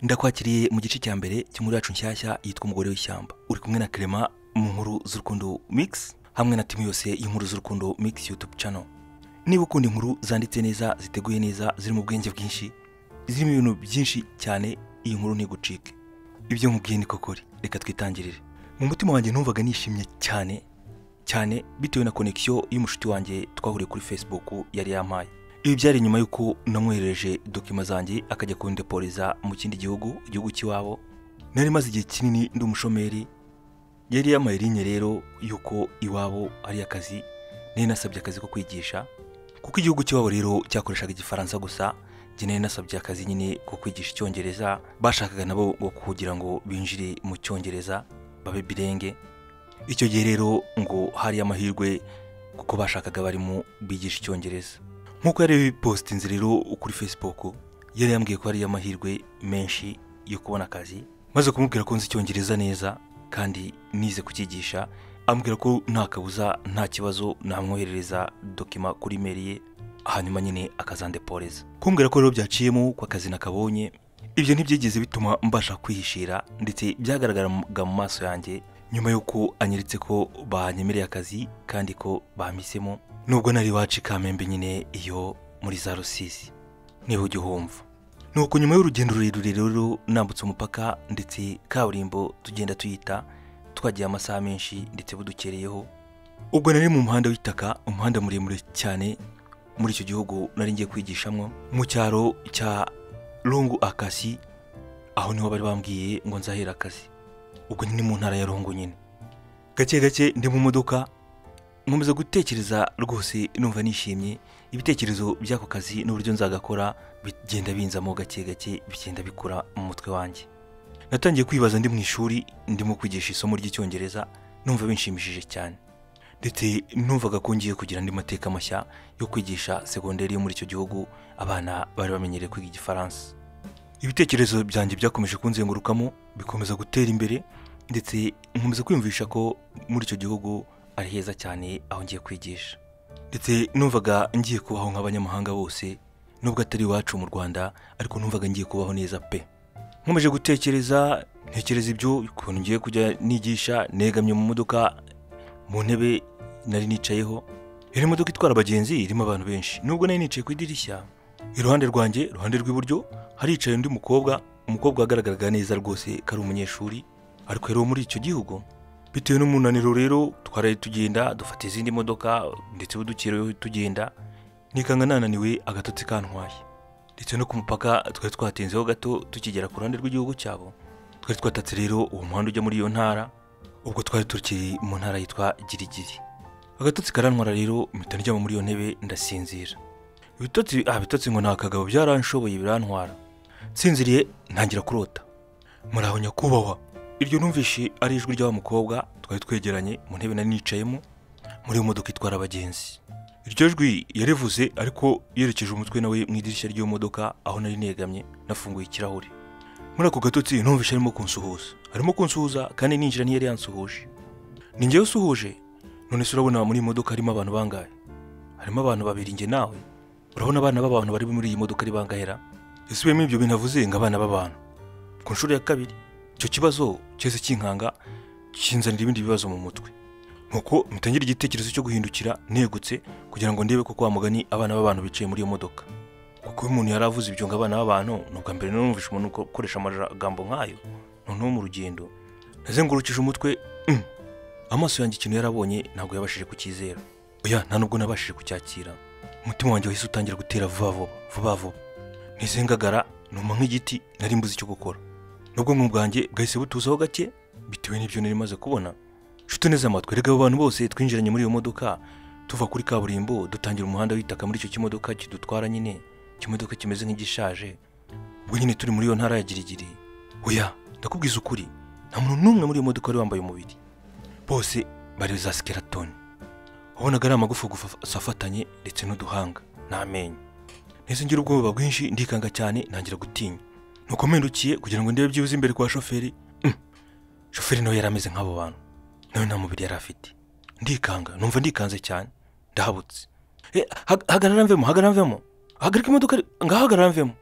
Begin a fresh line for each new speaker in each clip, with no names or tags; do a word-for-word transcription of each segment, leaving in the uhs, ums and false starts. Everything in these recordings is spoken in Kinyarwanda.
Ndakwakiriye mu gice cya mbere cy'inkuru yacu nshyashya yitwa Umugore w'Ishyamba. Uri kumwe na Clement mu nkuru z'urukundo Mix hamwe na timu yose y'inkuru z'urukundo Mix YouTube channel. Niba ukunda inkuru zanditse neza, ziteguye neza, ziri mu bwenge bwinshi, zirimo ibintu byinshi cyane, iyi nkuru ntigucike. Ibyo nkubwiye ni kokori, reka twitangirire. Mu mutima wanjye numvaga nishimye cyane cyane bitewe na connection y'umushuti wanjye twahuriye kuri Facebook yari yampaye. Ibi byari nyuma yuko namwohereje dokima zanjye akajya kundepoliza mu kindi gihugu, igihugu kiwabo. Nari maze igihe kinini ndi umushomeri. Yari yamaye rinye rero yuko iwabo ari akazi, nari nasabye akazi ko kwigisha. Kuko igihugu kiwabo rero cyakoreshaga igifaransa gusa, njye nari nasabye akazi nyine ko kwigisha icyongereza. Bashakaga nabo ngo kugira ngo binjire mu cyongereza babe birenge. Icyo gihe rero ngo hari amahirwe kuko bashakaga barimo bigisha icyongereza. Nkuko yari postinze rero kuri Facebook, yari yambwiye ko hari amahirwe menshi yo kubona akazi. Maze kumubwira ko nzi icyongereza neza kandi nize kukigisha, ambwira ko nta kabuza nta kibazo namwoherereza dokima kuri mail ye, hanyuma nyine akazandepoliza. Kumbwira ko rero byaciyemo kwa kazi nakabonye, ibyo ntibyigeze bituma mbasha kwihishira, ndetse byagaragaraga mu maso yanjye nyuma yuko anyeretse ko banyemereye akazi kandi ko bamisemo, nubwo nari wacu Kamembe nyine iyo muri za Rusizi niho ugihumva. Nuko nyuma y'urugendo rurerure rero nambutse umupaka ndetse kaburimbo tugenda tuyita, twagiye amasaha menshi ndetse budukereyeho. Ubwo nari mu muhanda w'itaka, umuhanda muremure cyane muri icyo gihugu nari ngiye kwigishamwo mu cyaro cya Rungu Akasi, aho niho bari bambwiye ngo nzahera akazi. Ubwo nyine mu ntara ya Rungu nyine. Gake gake ndi mu modoka nkomeza gutekereza rwose, numva nishimye. Ibitekerezo by'ako kazi n'uburyo nzagakora bigenda binzamo gake gake, bigenda bikura mu mutwe wanjye. Natangiye kwibaza ndi mu ishuri ndimo kwigisha isomo ry'icyongereza, numva binshimishije cyane. Ndetse numvaga ko ngiye kugira andi mateka mashya yo kwigisha segonderi yo muri icyo gihugu, abana bari bamenyereye kwiga igifaransa. Ibitekerezo byanjye byakomeje kunzengurukamo, bikomeza gutera imbere, ndetse nkomeza kwiyumvisha ko muri icyo gihugu ari heza cyane aho ngiye kwigisha. Ndetse numvaga ngiye kubaho nk'abanyamahanga bose, nubwo atari iwacu mu Rwanda, ariko numvaga ngiye kubaho neza pe. Nkomeje gutekereza ntekereza ibyo ukuntu ngiye kujya nigisha, negamye mu modoka mu ntebe nari nicayeho. Iri modoka itwara abagenzi irimo abantu benshi, nubwo nari nicaye ku idirishya. Iruhande rwanjye, iruhande rw'iburyo, haricaye undi mukobwa, umukobwa agaragaraga neza rwose ko ari umunyeshuri, ariko rero muri icyo gihugu bitewe n'umunaniro rero twaraye tugenda dufata izindi modoka, ndetse budukereyeho tugenda, nikanga nananiwe agatotsi kantwaye. Ndetse no ku mupaka twari twatenzeho gato tukigera ku ruhande rw'igihugu cyabo. Twari twatatse rero uwo muhanda ujya muri iyo ntara, ubwo twari tukiri mu ntara yitwa Girigiri. Agatotsi karantwara rero, mpita njya muri iyo ntebe ndasinzira. Ibitotsi ah bitotsi ngo nta kagabo byaranshoboye birantwara. Sinziriye ntangira kurota. Muraho nyakubahwa. Iryo numvishe ari ijwi ry'wa mukobwa twari twegeranye mu ntebe nari nicayemo muri iyo modoka itwara abagenzi. Iryo jwi yarivuze ariko yerekeje umutwe nawe mu idirishya ry'iyo modoka aho nari negamye nafunguye ikirahure. Muri ako gatotsi numvishe arimo kunsuhuza. Arimo kunsuhuza kandi ninjira ntiyari yansuhuje. Ni njyewe usuhuje. None se urabona muri iyi modoka harimo abantu bangahe? Harimo abantu babiri nge nawe. Urabona abana b'abantu bari muri iyi modoka ari bangahera? Ese wemeye ibyo binavuze ngo abana b'abantu? Ku nshuro ya kabiri icyo kibazo cyese kinkanga kinzanira ibindi bibazo mu mutwe. Nuko mtangira igitekerezo cyo guhindukira negutse kugira ngo ndebe ko kwa mugani abana b'abantu bicaye muri iyo modoka. Kuko umuntu yaravuze ibyo ngo abana b'abantu, nuko mbere numvishe umuntu ukoresha amagambo nkayo. Noneho mu rugendo nazengurukije umutwe, mm, amaso yanjye ikintu yarabonye ntabwo yabashije kukizera. Oya, nta nubwo nabashije kucyakira. Umutima wanjye wahise utangira gutera vuba vuba vuba vuba. Nizengagara numa nk'igiti nari mbuze icyo gukora. Nubwo mu bwanjye bwahise butuzaho gake bitewe n'ibyo nari maze kubona. Shuti neza amatwi, rega abantu bose twinjiranye muri iyo modoka tuva kuri kaburimbo dutangira umuhanda w'itaka muri icyo kimodoka kidutwara nyine, kimodoka kimeze nk'igishaje. Ubwo nyine turi muri iyo ntara ya Girigiri. Oya, ndakubwiza ukuri, nta muntu n'umwe muri iyo modoka wari wambaye umubiri. Bose bari za skeleton. Wabonaga ari amagufa gusafatanye ndetse n'uduhanga n'amenyo. Nese ngira ubwoba bwinshi, ndikanga cyane, ntangira gutinya. Nuko mendukiye kugira ngo ndebe byibuze imbere kwa shoferi. Mm. Shoferi nawe yarameze nk'abo bantu. Nawe nta mubiri yari afite. Ndikanga, numva ndikanze cyane. Ndahabutse. Eh, hagarara mvemo, hagarara mvemo. Hagarika imodoka ngahagarara mvemo.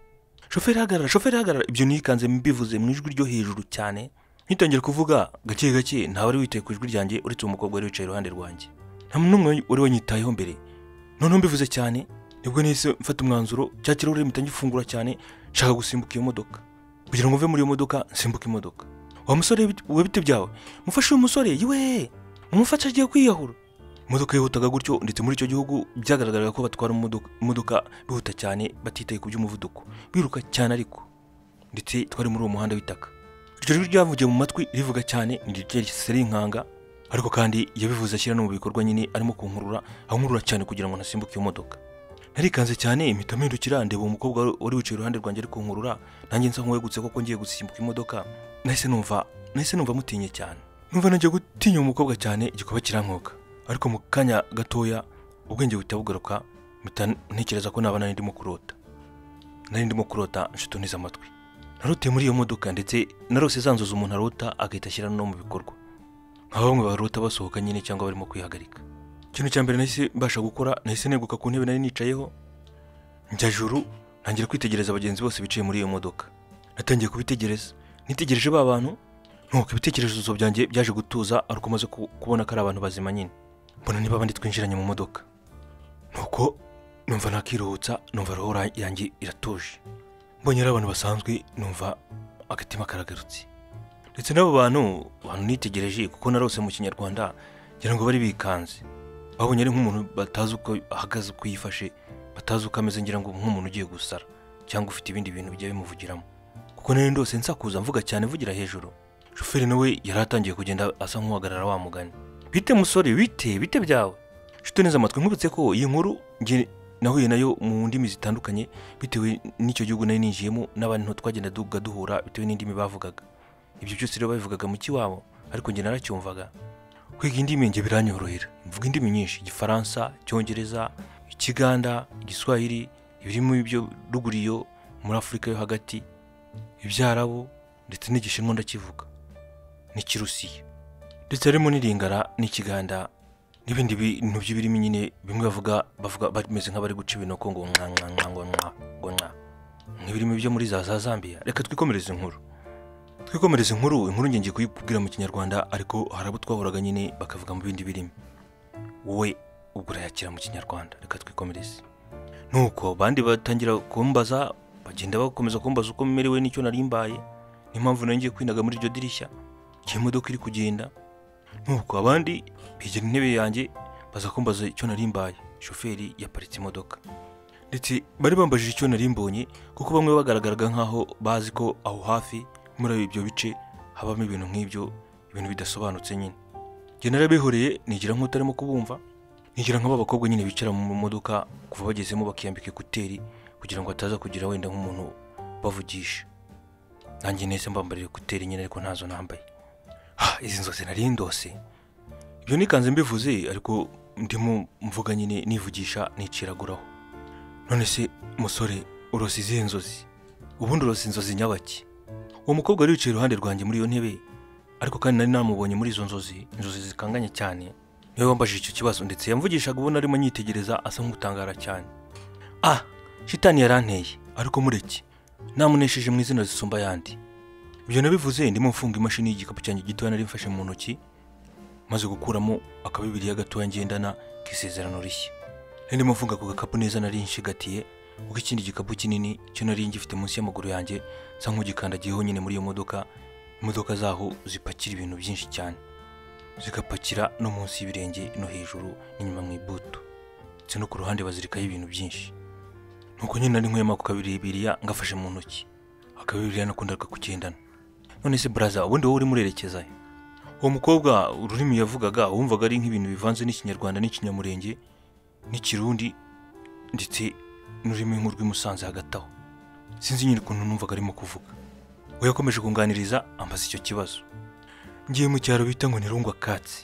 shoferi hagarara shoferi hagarara. Ibyo nikanze mbivuze mu ijwi ryo hejuru cyane, ntitangira kuvuga gake gake. Nta wari witaye ku ijwi ryanjye uretse umukobwa wari wicaye iruhande rwanjye, nta n'umwe wari wanyitayeho mbere. None mbivuze cyane nibwo nise mfata umwanzuro, cya kirahure mpita ngifungura cyane, nshaka gusimbuka iyo modoka kugira ngo mve muri iyo modoka nsimbuke imodoka. Wa musore we bite byawe, mufashe uyu musore yiwe, mumufashe agiye kwiyahura. Imodoka yihutaga gutyo, ndetse muri icyo gihugu byagaragaraga ko batwara imodoka bihuta cyane, batitaye ku by'umuvuduko, biruka cyane. Ariko ndetse twari muri uwo muhanda w'itaka. Iryo jwi ryavugiye mu matwi rivuga cyane, niryo rinkanga, ariko kandi yabivuze ashyira no mu bikorwa nyine, arimo kunkurura ankurura cyane kugira ngo nasimbuke iyo modoka. Narikanze cyane, impita mpindukira ndeba umukobwa wari wicaye iruhande rwanjye ari kunkurura, nanjye nsa nk'uwegutse koko ngiye gusimbuka imodoka. Nahise numva nahise numva mutinye cyane, numva nagiye gutinya umukobwa cyane, igikuba kirankoka. Ariko mu kanya gatoya ubwenge buhita bugaruka, mpita ntekereza ko naba nari ndimo kurota nari ndimo kurota nshuto neza amatwi. Naroteye muri iyo modoka, ndetse narose zanzoza umuntu arota agahita ashyira no mu bikorwa, nka bamwe barota basohoka nyine cyangwa barimo kwihagarika. Ikintu cya mbere nahise mbasha gukora, nahise neguka ku ntebe nari nicayeho, njya juru ntangira kwitegereza abagenzi bose bicaye muri iyo modoka. Natangiye kubitegereza, nitegereje ba bantu, nuko ibitekerezo byanjye byaje gutuza, ariko maze kubona ko ari abantu bazima nyine. Mbona niba abandi twinjiranye mu modoka, nuko numva nakiruhutsa, numva roho yanjye iratuje. Mbonye ari abantu basanzwe, numva agatima karagarutse. Ndetse n'abo bantu bantu nitegereje, kuko narose mu Kinyarwanda ngira ngo bari bikanze, babonye ari nk'umuntu batazi uko ahagaze, uko yifashe, batazi uko ameze, ngira ngo nk'umuntu ugiye gusara cyangwa ufite ibindi bintu bijya bimuvugiramo. Kuko nari ndose nsakuza mvuga cyane, mvugira hejuru. Shoferi nawe yari atangiye kugenda asa nk'uhagarara wa mugani. Bite musore, bite bite byawe, nshuti neza amatwi. Nkubutse ko iyi nkuru nge nahuye nayo mu ndimi zitandukanye, bitewe n'icyo gihugu nari ninjiyemo, n'abantu twagenda duga duhura bitewe n'indimi bavugaga. Ibyo byose rero babivugaga mu kiwabo, ariko nge naracyumvaga. Kwiga indimi nge biranyorohera, mvuga indimi nyinshi: Igifaransa, Icyongereza, Ikiganda, Igiswahili, ibirimo ibyo ruguriyo muri Afurika yo hagati, Ibyarabu, ndetse n'Igishinwa ndakivuga, n'Ikirusiya, ndetse harimo n'Iringara n'Ikiganda, n'ibindi bintu by'ibirimo nyine bimwe bavuga bavuga bameze nk'abari guca ibinoko ngo nka nka nka ngo nka ngo nka nk'ibirimo byo muri za Zambia. Reka twikomereze inkuru twikomereze inkuru inkuru ngiye kuyibwira mu Kinyarwanda, ariko harabo twahuraga nyine bakavuga mu bindi birimo, wowe ubwo urayakira mu Kinyarwanda. Reka twikomereze. Nuko bandi batangira kumbaza, bagenda bakomeza kumbaza uko merewe n'icyo nari mbaye, n'impamvu nangiye kwinaga muri iryo dirishya iyo modoka iri kugenda. Nuko abandi bigera intebe yanjye baza kumbaza icyo nari mbaye. Shoferi yaparitse imodoka, ndetse bari bambajije icyo nari mbonye, kuko bamwe bagaragaraga nkaho bazi ko aho hafi muri ibyo bice habamo ibintu nk'ibyo, ibintu bidasobanutse nyine. Nge narabihoreye, nigira nk'utarimo kubumva, nigira nk'aba bakobwa nyine bicara mu modoka kuva bagezemo bakiyambika ekuteri, kugira ngo ataza kugira wenda nk'umuntu bavugisha. Nanjye nese mbambarira ekuteri nyine, ariko ntazo nambaye. Ha, izi nzozi nari ndose. Ibyo nikanze mbivuze, ariko ndimo mvuga nyine nivugisha niciraguraho. None se musore, urose izihe nzozi? Ubundi urose inzozi nyabaki? Uwo mukobwa ari wicaye iruhande rwanjye muri iyo ntebe, ariko kandi nari namubonye muri izo nzozi, inzozi zikanganye cyane. Niwe wambajije icyo kibazo, ndetse yamvugishaga ubona arimo nyitegereza asa nk'utangara cyane. Ah, shitani yaranteye, ariko mureke namunesheje mu izina zisumba yandi. Ibyo nabivuze ndimo mfunga imashini y'igikapu cyanjye gitoya nari mfashe mu ntoki, maze gukuramo akabibiriya gatoya ngendana k'isezerano rishya. Ndimo mfunga ku gakapu neza nari nshigatiye, uko ikindi gikapu kinini cyo nari ngifite munsi y'amaguru yanjye, nsa nk'ugikandagiyeho nyine muri iyo modoka. Imodoka zaho zipakira ibintu byinshi cyane, zigapakira no munsi y'ibirenge no hejuru n'inyuma mu ibuto, ndetse no ku ruhande bazirikaho ibintu byinshi. Nuko nyine nari nkuyemo ako kabibiriya ngafashe mu ntoki, akabibiriya nakundaga kugendana. None se braza, ubundi wowe uri murerekeza he? Uwo mukobwa ururimi yavugaga wumvaga ari nk'ibintu bivanze n'Ikinyarwanda n'Ikinyamurenge n'Ikirundi, ndetse n'ururimi nk'urw'imusanze hagati aho. Sinzi nyine ukuntu numvaga arimo kuvuga. We yakomeje kunganiriza, ambaza icyo kibazo. Ngiye mu cyaro bita ngo ni Rungwa Katsi.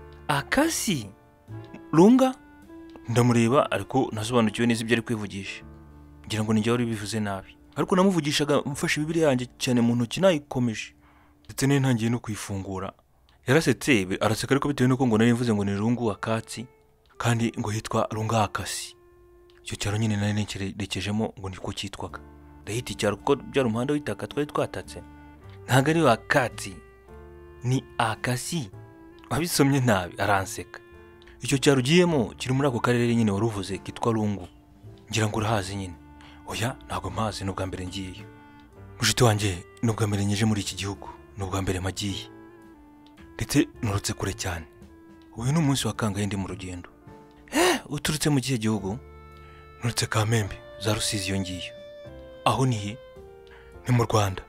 Akasi? Runga? Ndamureba, ariko nasobanukiwe neza ibyo ari kwivugisha. Ngira ngo ninjye wari bivuze nabi, ariko namuvugishaga mfashe Bibiliya yanjye cyane mu ntoki nayikomeje, ndetse ne ntangiye no kuyifungura. Yarasetse araseka, ariko bitewe nuko ngo nari mvuze ngo ni Rungwa Katsi, kandi ngo hitwa Runga Akasi. Icyo cyaro nyine nari nerekejemo ngo niko cyitwaga. ndahita icyaro kuko byari umuhanda w'itaka twari twatatse. Ntabwo ari Akatsi, ni Akasi. Wabisomye nabi aranseka. Icyo cyaro ugiyemo kiri muri ako karere nyine waruvuze kitwa Lungu. Ngira ngo urahazi nyine. Oya ntabwo mpazi n'ubwa mbere ngiye. Mushiti wanjye n'ubwa mbere nyeje muri iki gihugu, n'ubwa mbere magiye. Ndetse nurutse kure cyane. Uyu ni umunsi wa kangahe ndi mu rugendo. Eh, uturutse mu gihe gihugu? Nurutse Kamembe, za Rusizi iyo ngiyo. Aho ni he? Ni mu Rwanda.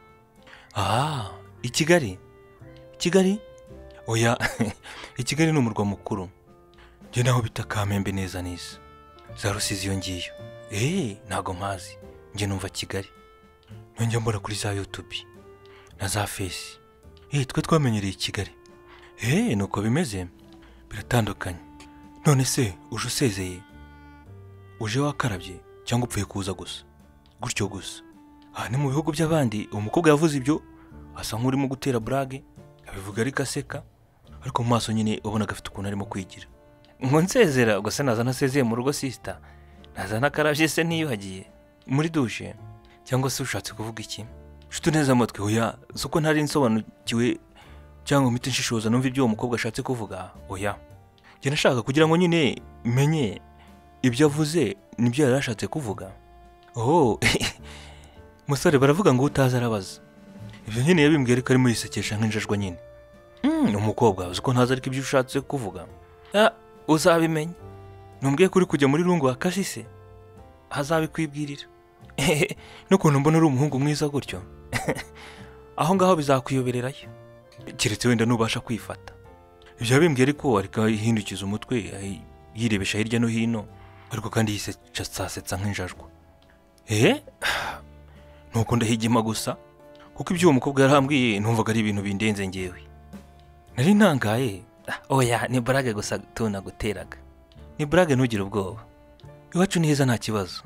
Ah, i Kigali. Kigali? Oya, i Kigali ni umurwa mukuru. Nge naho bita Kamembe neza neza. Za Rusizi iyo ngiyo. Eh, ntago mpazi. Nge numva Kigali. Nonge mbona kuri za YouTube na za Face. Eh, twe twamenyereye Kigali. Eh, nuko bimeze. Biratandukanye. None se uje usezeye? Uje wakarabye cyangwa upfuye kuza gusa? Gutyo gusa. Ah, ni mu bihugu by'abandi umukobwa yavuze ibyo asa nk'urimo gutera brage, abivuga ari kaseka, ariko mu maso nyine ubona gafite ukuntu arimo kwigira. Ngo nsezera ubwo se naza nasezeye mu rugo sister. Naza nakarabye se niyuhagiye muri douche cyangwa se ushatse kuvuga iki? Shutu neza amatwi oya, suko ntari nsobanukiwe cyangwa umite nshishoza numva ibyo uwo mukobwa ashatse kuvuga. Oya. Nge nashaka kugira ngo nyine menye ibyo avuze nibyo yari ashatse kuvuga. Oh, musore baravuga ngo utaza arabaza. Ibyo nyine yabimbwiye ariko arimo yisekesha nk'injajwa nyine. Mm, umukobwa uzi ko ntaza ariko ibyo ushatse kuvuga. Ah, uzabimenya. Numbwiye kuri kujya muri Lungu Akasi se. Hazabikwibwirira. Nukuntu mbona uri umuhungu mwiza gutyo. Aho ngaho bizakwiyobererayo. Kiretse wenda nubasha kwifata. Ibyo yabimbwiye ariko ariko yihindukiza umutwe yirebesha hirya no hino, ariko kandi yisetsa nk'injajwa. Eh? Nuko ndahigima gusa kuko ibyo uwo mukobwa yarambwiye numvaga ari ibintu bindenze ngewe. Nari ntangaye. Oya ni brage gusa tuna guteraga. Ni brage ntugire ubwoba. Iwacu ni heza nta kibazo.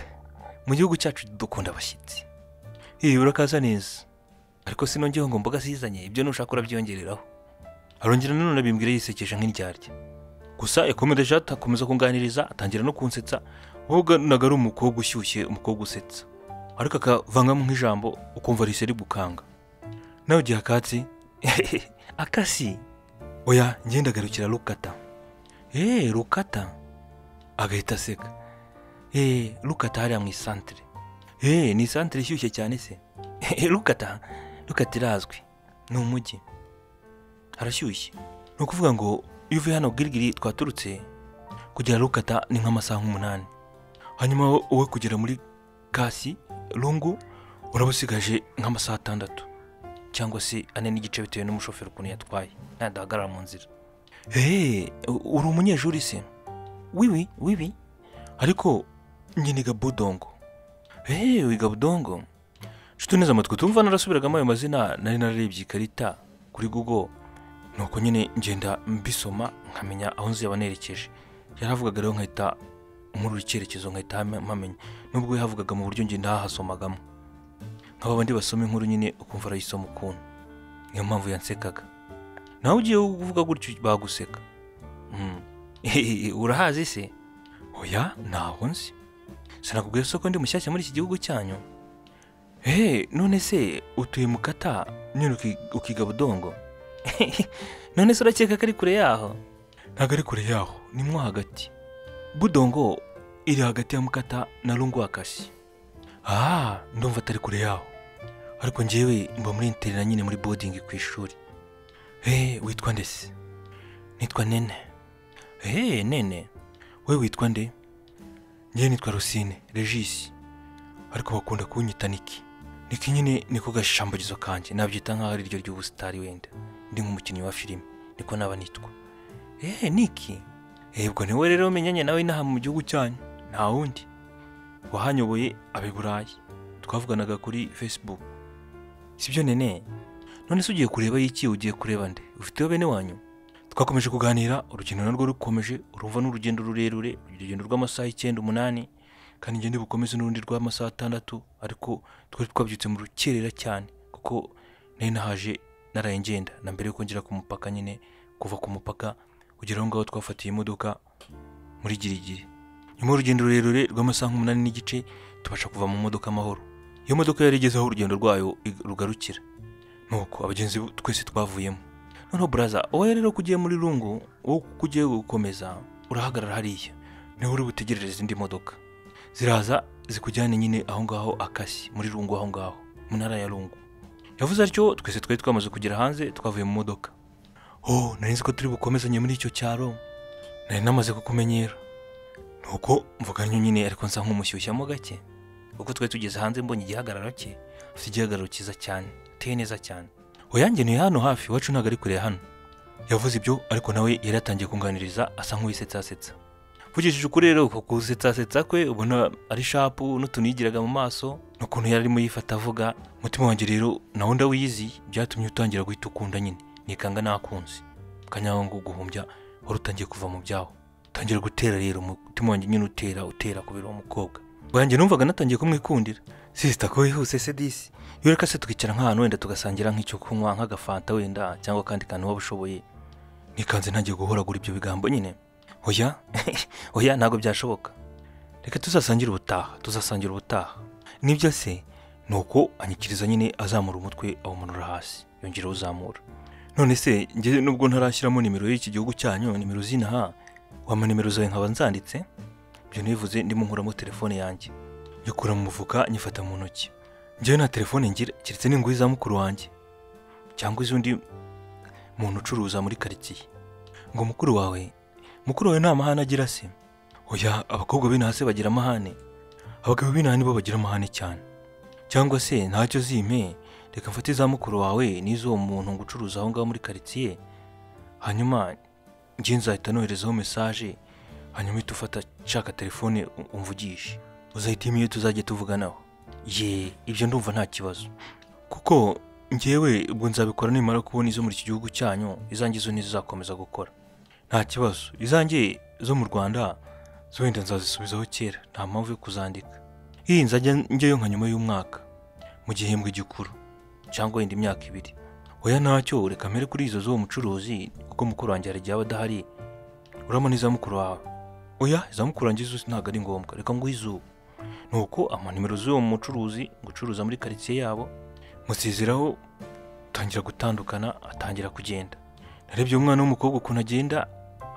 Mu gihugu cyacu dukunda abashyitsi. Eh, urakaza neza. Ariko sinongeho ngo mboga sizanye ibyo nushaka urabyongereraho. Arongera none nabimbwira yisekesha nk'indyarya. Gusa yakomeje atakomeza kunganiriza atangira no kunsetsa. Woga nagari umukobwa ushyushye, umukobwa usetsa. Ariko akavangamo nk'ijambo ukumva rise ribukanga. Nawe ugiye Akatsi? Akasi? Oya, ngenda garukira Rukata. Eh, Rukata. Agahita aseka. Eh, Rukata hariya mu isantere. Eh, ni santere ishyushye cyane se. Rukata, Rukata irazwi. Ni umujyi. Harashyushye. Ni ukuvuga ngo iyo uvuye hano Girigiri twaturutse kugera Rukata ni nk'amasaha nk'umunani. Hanyuma wowe kugera muri Kasi Lungu urabusigaje nk'amasaha atandatu cyangwa se ane n'igice bitewe n'umushoferi ukuntu yatwaye nadahagarara mu nzira. Eh, uri umunyeshuri se? Wiwi, wiwi. Ariko njye niga Budongo. Eh, wiga Budongo. Shutu neza amatwi tumva narasubiragamo ayo mazina nari nararebye ikarita kuri Google. Nuko nyine ngenda mbisoma nkamenya aho nzi yabanerekeje. Yaravugaga rero nkahita nkuru icyerekezo nkahita mpamenya. Nubwo yavugaga mu buryo nge ndahasomagamo. Nk'aba bandi basoma inkuru nyine ukumva arayisoma ukuntu. Niyo mpamvu yansekaga. Nawe ugiye uvuga gutyo baguseka. Mm. Urahazi se? Oya, ntaho nzi. Sinakubwiye ko ndi mushyashya muri iki gihugu cyanyu. Eh, none se utuye mu Kata nyine ukiga Budongo? None se urakeka kari kure yaho? Ntago ari kure yaho, ni mwo hagati. Budongo iri hagati ya Mukata na Lungu Akasi. Ah, ndumva atari kure yaho. Ariko ngewe mba muri interina nyine muri boarding ku ishuri. Eh, witwa nde se? Nitwa Nene. Eh, Nene. Wewe witwa nde? Ngewe nitwa Rusine, Regis. Ariko bakunda kunyita Niki. Niki nyine niko gashambagizo kanje, nabyita nkaho ari ryo ry'ubustari wenda. Ndi nk'umukinnyi wa filime, niko naba nitwa. Eh, Niki. Eh, ubwo niwe rero umenyanye nawe inaha mu gihugu cyanyu. Nta wundi. Wahanyoboye abe Burayi. Twavuganaga kuri Facebook. Sibyo Nene? None se ugiye kureba iki ugiye kureba nde? Ufite bene wanyu? Twakomeje kuganira, urugendo narwo rukomeje, urumva n'urugendo rurerure, urugendo rw'amasaha icyenda umunani, kandi ngende bukomeze n'urundi rw'amasaha atandatu, ariko twari twabyutse mu rukerera cyane kuko nari nahaje naraye ngenda na mbere yuko ngera ku mupaka nyine, kuva ku mupaka kugera aho ngaho twafatiye imodoka muri Girigiri. Nyuma y'urugendo rurerure rw'amasaha umunani n'igice tubasha kuva mu modoka amahoro. iyo modoka yari igeze aho urugendo rwayo rugarukira, nuko abagenzi twese twavuyemo. Noneho braza, wowe rero kugiye muri Rungu, wowe kugiye gukomeza urahagarara hariya, niho uri butegerereza indi modoka ziraza zikujyane nyine aho ngaho Akasi muri Rungu, aho ngaho mu ntara ya Rungu. Yavuze atyo twese twari twamaze kugera hanze twavuye mu modoka. Oh, nari nzi ko turi bukomezanye muri icyo cyaro, nari namaze kukumenyera. Nuko mvuganye nyine ariko nsa nk'umushyushyamo gake, uko twari tugeze hanze mbonye igihagararo cye, afite igihagararo cyiza cyane, ateye neza cyane. Oyangeneye hano hafi, iwacu ntabwo ari kure hano. Yavuze ibyo ariko nawe yari atangiye kunganiriza asa nk'uwisetsasetsa. Vugishije ukuri rero ko kusetsasetsa kwe ubona ari shapu n'utunigiraga mu maso, n'ukuntu yari arimo yifata avuga. Mutima wanjye rero nawo ndawizi, byatumye utangira guhita ukunda nyine, nikanga nakunze. Kanyaho ngo guhumbya wari utangiye kuva mu byaho, tangira gutera rero umutima wanjye nyine utera utera kubera umukobwa. Bwanjye numvaga natangiye kumwikundira. Sister ko yihuse se disi, yoreka se tukicara nk'ahantu wenda tugasangira nk'icyo kunywa nk'agafanta wenda cyangwa kandi kantu waba ushoboye. Nikanze ntagiye guhoragura ibyo bigambo nyine. Oya oya ntago byashoboka, reka tuzasangira ubutaha, tuzasangira ubutaha. Nibyo se, nuko anyikiriza nyine azamura umutwe awumanura hasi, yongera uzamura. None se nge nubwo ntarashyiramo nimero y'iki gihugu cyanyu, nimero zinaha, wama nimero zawe nkaba nzanditse? Byo nivuze ndimo nkuramo telefone yanjye, yokura mu mufuka nyifata mu ntoki. Ngewe nta telefone ngira kiretse n'inguyi za mukuru wanjye cyangwa izundi muntu ucuruza muri quartier. Ngo mukuru wawe, mukuru wawe nta mahane agira se? Oya, abakobwa b'inaha se bagira amahane, abagabo b'inaha nibo bagira amahane cyane. Cyangwa se ntacyo zimpe, reka mfate za mukuru wawe n'izo muntu ngucuruza aho ngaho muri quartier, hanyuma ngiye nzahita noherezaho message, hanyuma itufata shaka telefone umvugishe, uzahita imiye tuzajye tuvuganaho. Ye, ibyo ndumva nta kibazo, kuko ngewe ubwo nzabikora nimara kubona izo muri iki gihugu cyanyu, izanjye zo nizakomeza gukora. Nta kibazo, izanjye zo mu Rwanda zo wenda nzazisubizaho kera, nta mpamvu yo kuzandika. Iyi nzajya njyeyo nka nyuma y'umwaka mu gihembwe gikuru cyangwa wenda imyaka ibiri. Oya ntacyo, reka mere kuri izo zo mucuruzi, kuko mukuru wanjye hari igihe adahari. Uramo n'iza mukuru wawe? Oya, iza mukuru wanjye zo ntabwo ari ngombwa, reka nguhe izuba. Nuko amanimero z'uwo mucuruzi gucuruza muri quartier yabo, musiziraho tangira gutandukana, atangira kugenda. Narebye umwana w'umukobwa ukuntu agenda,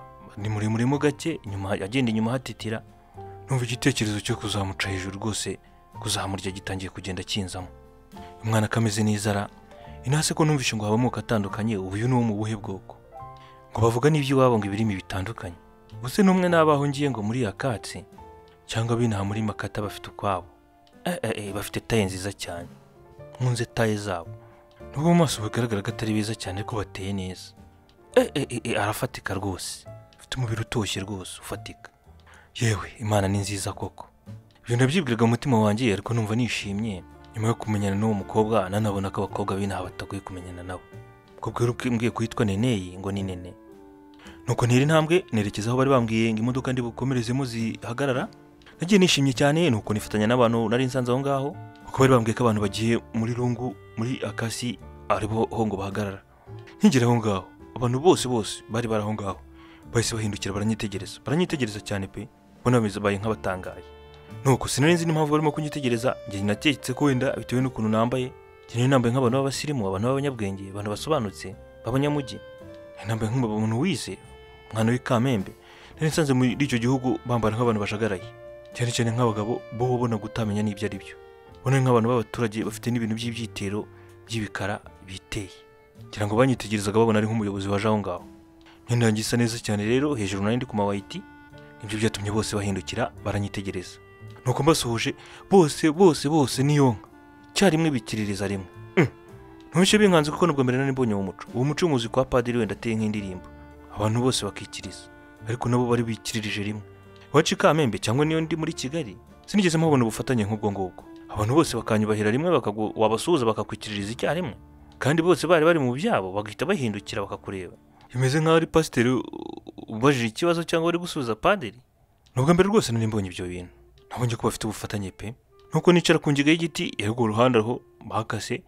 ni muremure mo gake, inyuma agenda inyuma hatitira. Numva igitekerezo cyo kuzamuca hejuru rwose, kuzamurya gitangiye kugenda kinzamo. Umwana kameze nizara, inase ko numvishe ngo habamo katandukanye, uyu no mu buhe bwoko. Ngo bavuga n'ibyo wabo ngo ibirimi bitandukanye. Buse numwe nabaho ngiye ngo muri Akatsi cyangwa binaha muri Makata bafite ukwabo. Eh eh bafite taye nziza cyane. Nkunze taye zabo. Nubwo mu maso bigaragara ko atari beza cyane ko bateye neza. Eh eh arafatika rwose. Ufite umubiri utoshye rwose ufatika. Yewe Imana ni nziza koko. Ibyo ndabyibwiraga mu mutima wanjye, ariko numva nishimye nyuma yo kumenyana n'uwo mukobwa, nanabona ko abakobwa binaha batagoye kumenyana nabo. Ubwo rero mbwiye kwitwa Neneye ngo ni Nene. Nuko ntiri ntambwe nerekeza aho bari bambwiye ngo imodoka ndi bukomerezemo zihagarara. Nagiye nishimye cyane, nuko nifatanya n'abantu nari nsanze aho ngaho, kuko bari bambwiye ko abantu bagiye muri Rungu muri Akasi aribo ho ngo bahagarara. Nkigera aho ngaho abantu bose bose bari baraho ngaho bahise bahindukira baranyitegereza, baranyitegereza cyane pe, bona bameze baye nk'abatangaye. Nuko sinari nzi n'impamvu barimo kunyitegereza, ngiye nateketse ko wenda bitewe n'ukuntu nambaye, ngiye nambaye nk'abantu b'abasirimu, abantu b'abanyabwenge, abantu basobanutse, b'abanyamugi. Nambaye nk'umuntu wize, mwana w'ikamembe. Nari nsanze muri icyo gihugu bambara nk'abantu bashagaraye, cyane cyane nk'abagabo bo babona gutamenya n'ibyo ari byo. Bona nk'abantu b'abaturage bafite n'ibintu by'ibyitero by'ibikara biteye, kugira ngo banyitegerezaga babona ari nk'umuyobozi waje aho ngaho. Myenda yanjye isa neza cyane rero, hejuru nari ndi ku mawayiti, ibyo byatumye bose bahindukira baranyitegereza. Nuko mbasuhuje bose bose bose niyonka cyarimwe bikiririza rimwe. Ntushye binkanze kuko nubwo mbere nari mbonye uwo muco, uwo muco muzi kwa padiri wenda ateye nk'indirimbo, abantu bose bakikiriza, ariko nabo bari bikiririje rimwe. Wacu Kamembe cyangwa niyo ndi muri Kigali, sinigeze mubona ubufatanye nk'ubwo ngubwo. Abantu bose bakanyubahira rimwe, bakago wabasuhuza bakakwikiririza icyarimwe, kandi bose bari bari mu byabo bagahita bahindukira bakakureba. Imeze nk'aho ari pasiteri ubajije ikibazo cyangwa ari gusubiza padiri. Nubwo mbere rwose nari mbonye ibyo bintu, nabonye ko bafite ubufatanye pe. Nuko nicara ku ngiga y'igiti, yarwo uruhande aho bakase,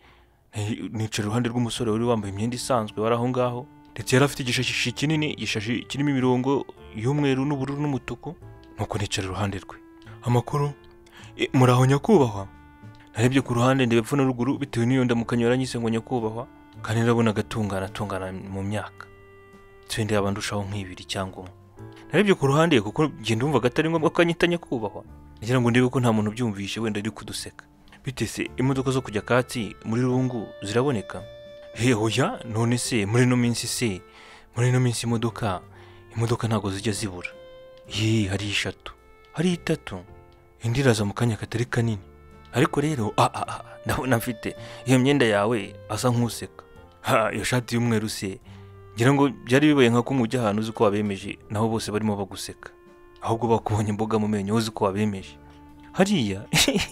nicara uruhande rw'umusore wari wambaye imyenda isanzwe wari aho ngaho, ndetse yari afite igishashi kinini, igishashi kirimo imirongo y'umweru n'ubururu n'umutuku. Nuko nicara uruhande rwe. Amakuru, e, muraho nyakubahwa? narebye ku ruhande ndebe epfo na ruguru bitewe n'iyo ndamukanyo yaranyise ngo nyakubahwa kandi ndabona gatungana tungana mu myaka twende abandushaho nk'ibiri cyangwa umwe. Narebye ku ruhande kuko nge ndumva gatari ngombwa ko anyita nyakubahwa, ngira ngo ndebe ko nta muntu byumvishe wenda ari kuduseka. Bitese imodoka zo kujya Katsi muri Rungu ziraboneka? He hoya, none se muri no minsi se muri no minsi imodoka imodoka ntago zijya zibura. Ye hari eshatu hari itatu indi raza mu kanya katari kanini. Ariko rero a a a ndabona mfite iyo myenda yawe asa nk'useka. Ha iyo shati y'umweru se ngira ngo byari bibaye nka kumujya ahantu uzi ko wabemeje naho bose barimo baguseka, ahubwo bakubonye imboga mu menyo uzi ko wabemeje. Hariya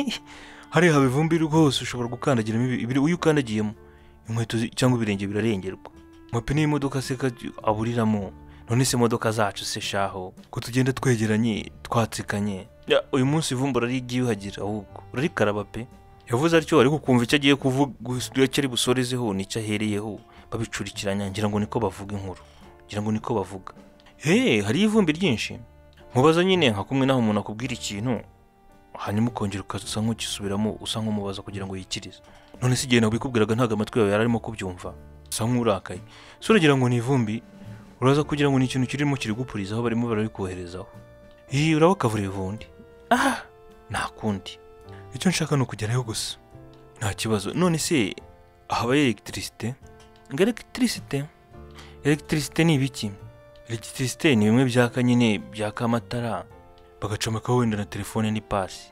hari habe vumbi rwose ushobora gukandagira ibiri uyu kandagiyemo inkweto cyangwa ibirenge birarengerwa. Mapine y'imodoka se aburiramo. None se imodoka zacu se shaho ko tugenda twegeranye twatsikanye. Ya uyu munsi ivumbura ari igiyuhagira ahubwo urari karaba pe. Yavuze atyo ariko kumva icyo agiye kuvuga cyari busorezeho nicyo ahereyeho babicurikiranya, ngira ngo niko bavuga inkuru, ngira ngo niko bavuga. He hari ivumbi ryinshi. Mubaza nyine nka kumwe naho umuntu akubwira ikintu hanyuma ukongera ukasa nk'ukisubiramo usa nk'umubaza kugira ngo yikirize. None se igihe nabikubwiraga ntaga amatwi yawe yararimo kubyumva usa nk'urakaye. So uragira ngo ni ivumbi uraza kugira ngo ni ikintu kirimo kiri gupurizaho barimo barabikoherezaho. Iyi urabakavura ivundi. Ah nakundi icyo nshaka no kugerayo gusa nta kibazo. None se habaye electricité? Nga electricité electricité ni ibiki? Electricité ni bimwe byaka nyine byaka amatara bagacomeka wenda na telefone ni pasi.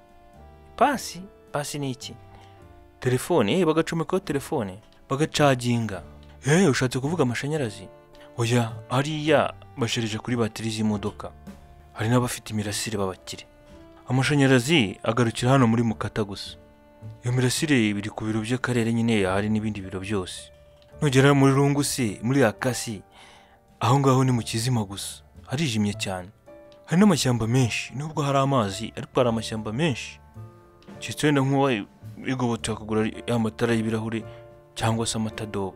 Pasi pasi ni iki? Telefone eh bagacomeka telefone bagacaginga. Eh ushatse kuvuga amashanyarazi? Oya ariya basherije kuri batiri z'imodoka. Hari n'abafite imirasire babakire. Amashanyarazi agarukira hano muri Mukata gusa. Iyo mirasire biri ku biro by'akarere nyine hari n'ibindi biro byose. Nugera muri Rungu se muri Akasi aho ngaho ni mu kizima gusa harijimye cyane. Hari n'amashyamba menshi nubwo hari amazi ariko hari amashyamba menshi. Cyitwenda nk'uwa igobotse akagura amatara y'ibirahure cyangwa se amatadobo.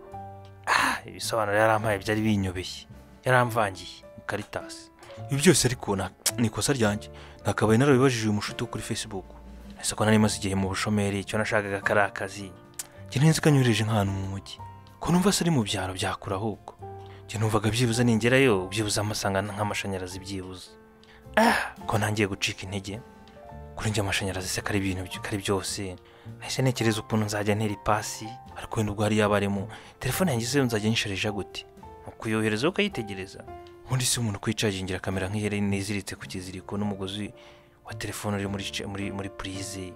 Ah ibisobanuro yarampaye byari binyobeye yaramvangiye Caritas. Ibi byose ariko na nikosa ryanjye nakabaye narabibajije uyu mushuti kuri Facebook. Ese ko nari maze igihe mu bushomeri cyo nashakaga karakazi. Nje nzi kanyoreje nk'ahantu mu mujyi. Ko numva se ari mu byaro byakura ahubwo. Nje numvaga byibuza ningerayo byibuza amasanga nk'amashanyarazi byibuza. Ah ko nangiye gucika intege. Kuri nje amashanyarazi se kari ibintu kari byose. Nahise nekereza ukuntu nzajya ntera ipasi ariko wenda ubwo hari yabaremo telefone yanjye se nzajya nisharisha gute ukuyohereza ukayitegereza. Undi se umuntu kwicagingira kamera nk'iyere niziritse ku kiziriko n'umugozi wa telefone uri muri muri muri prise.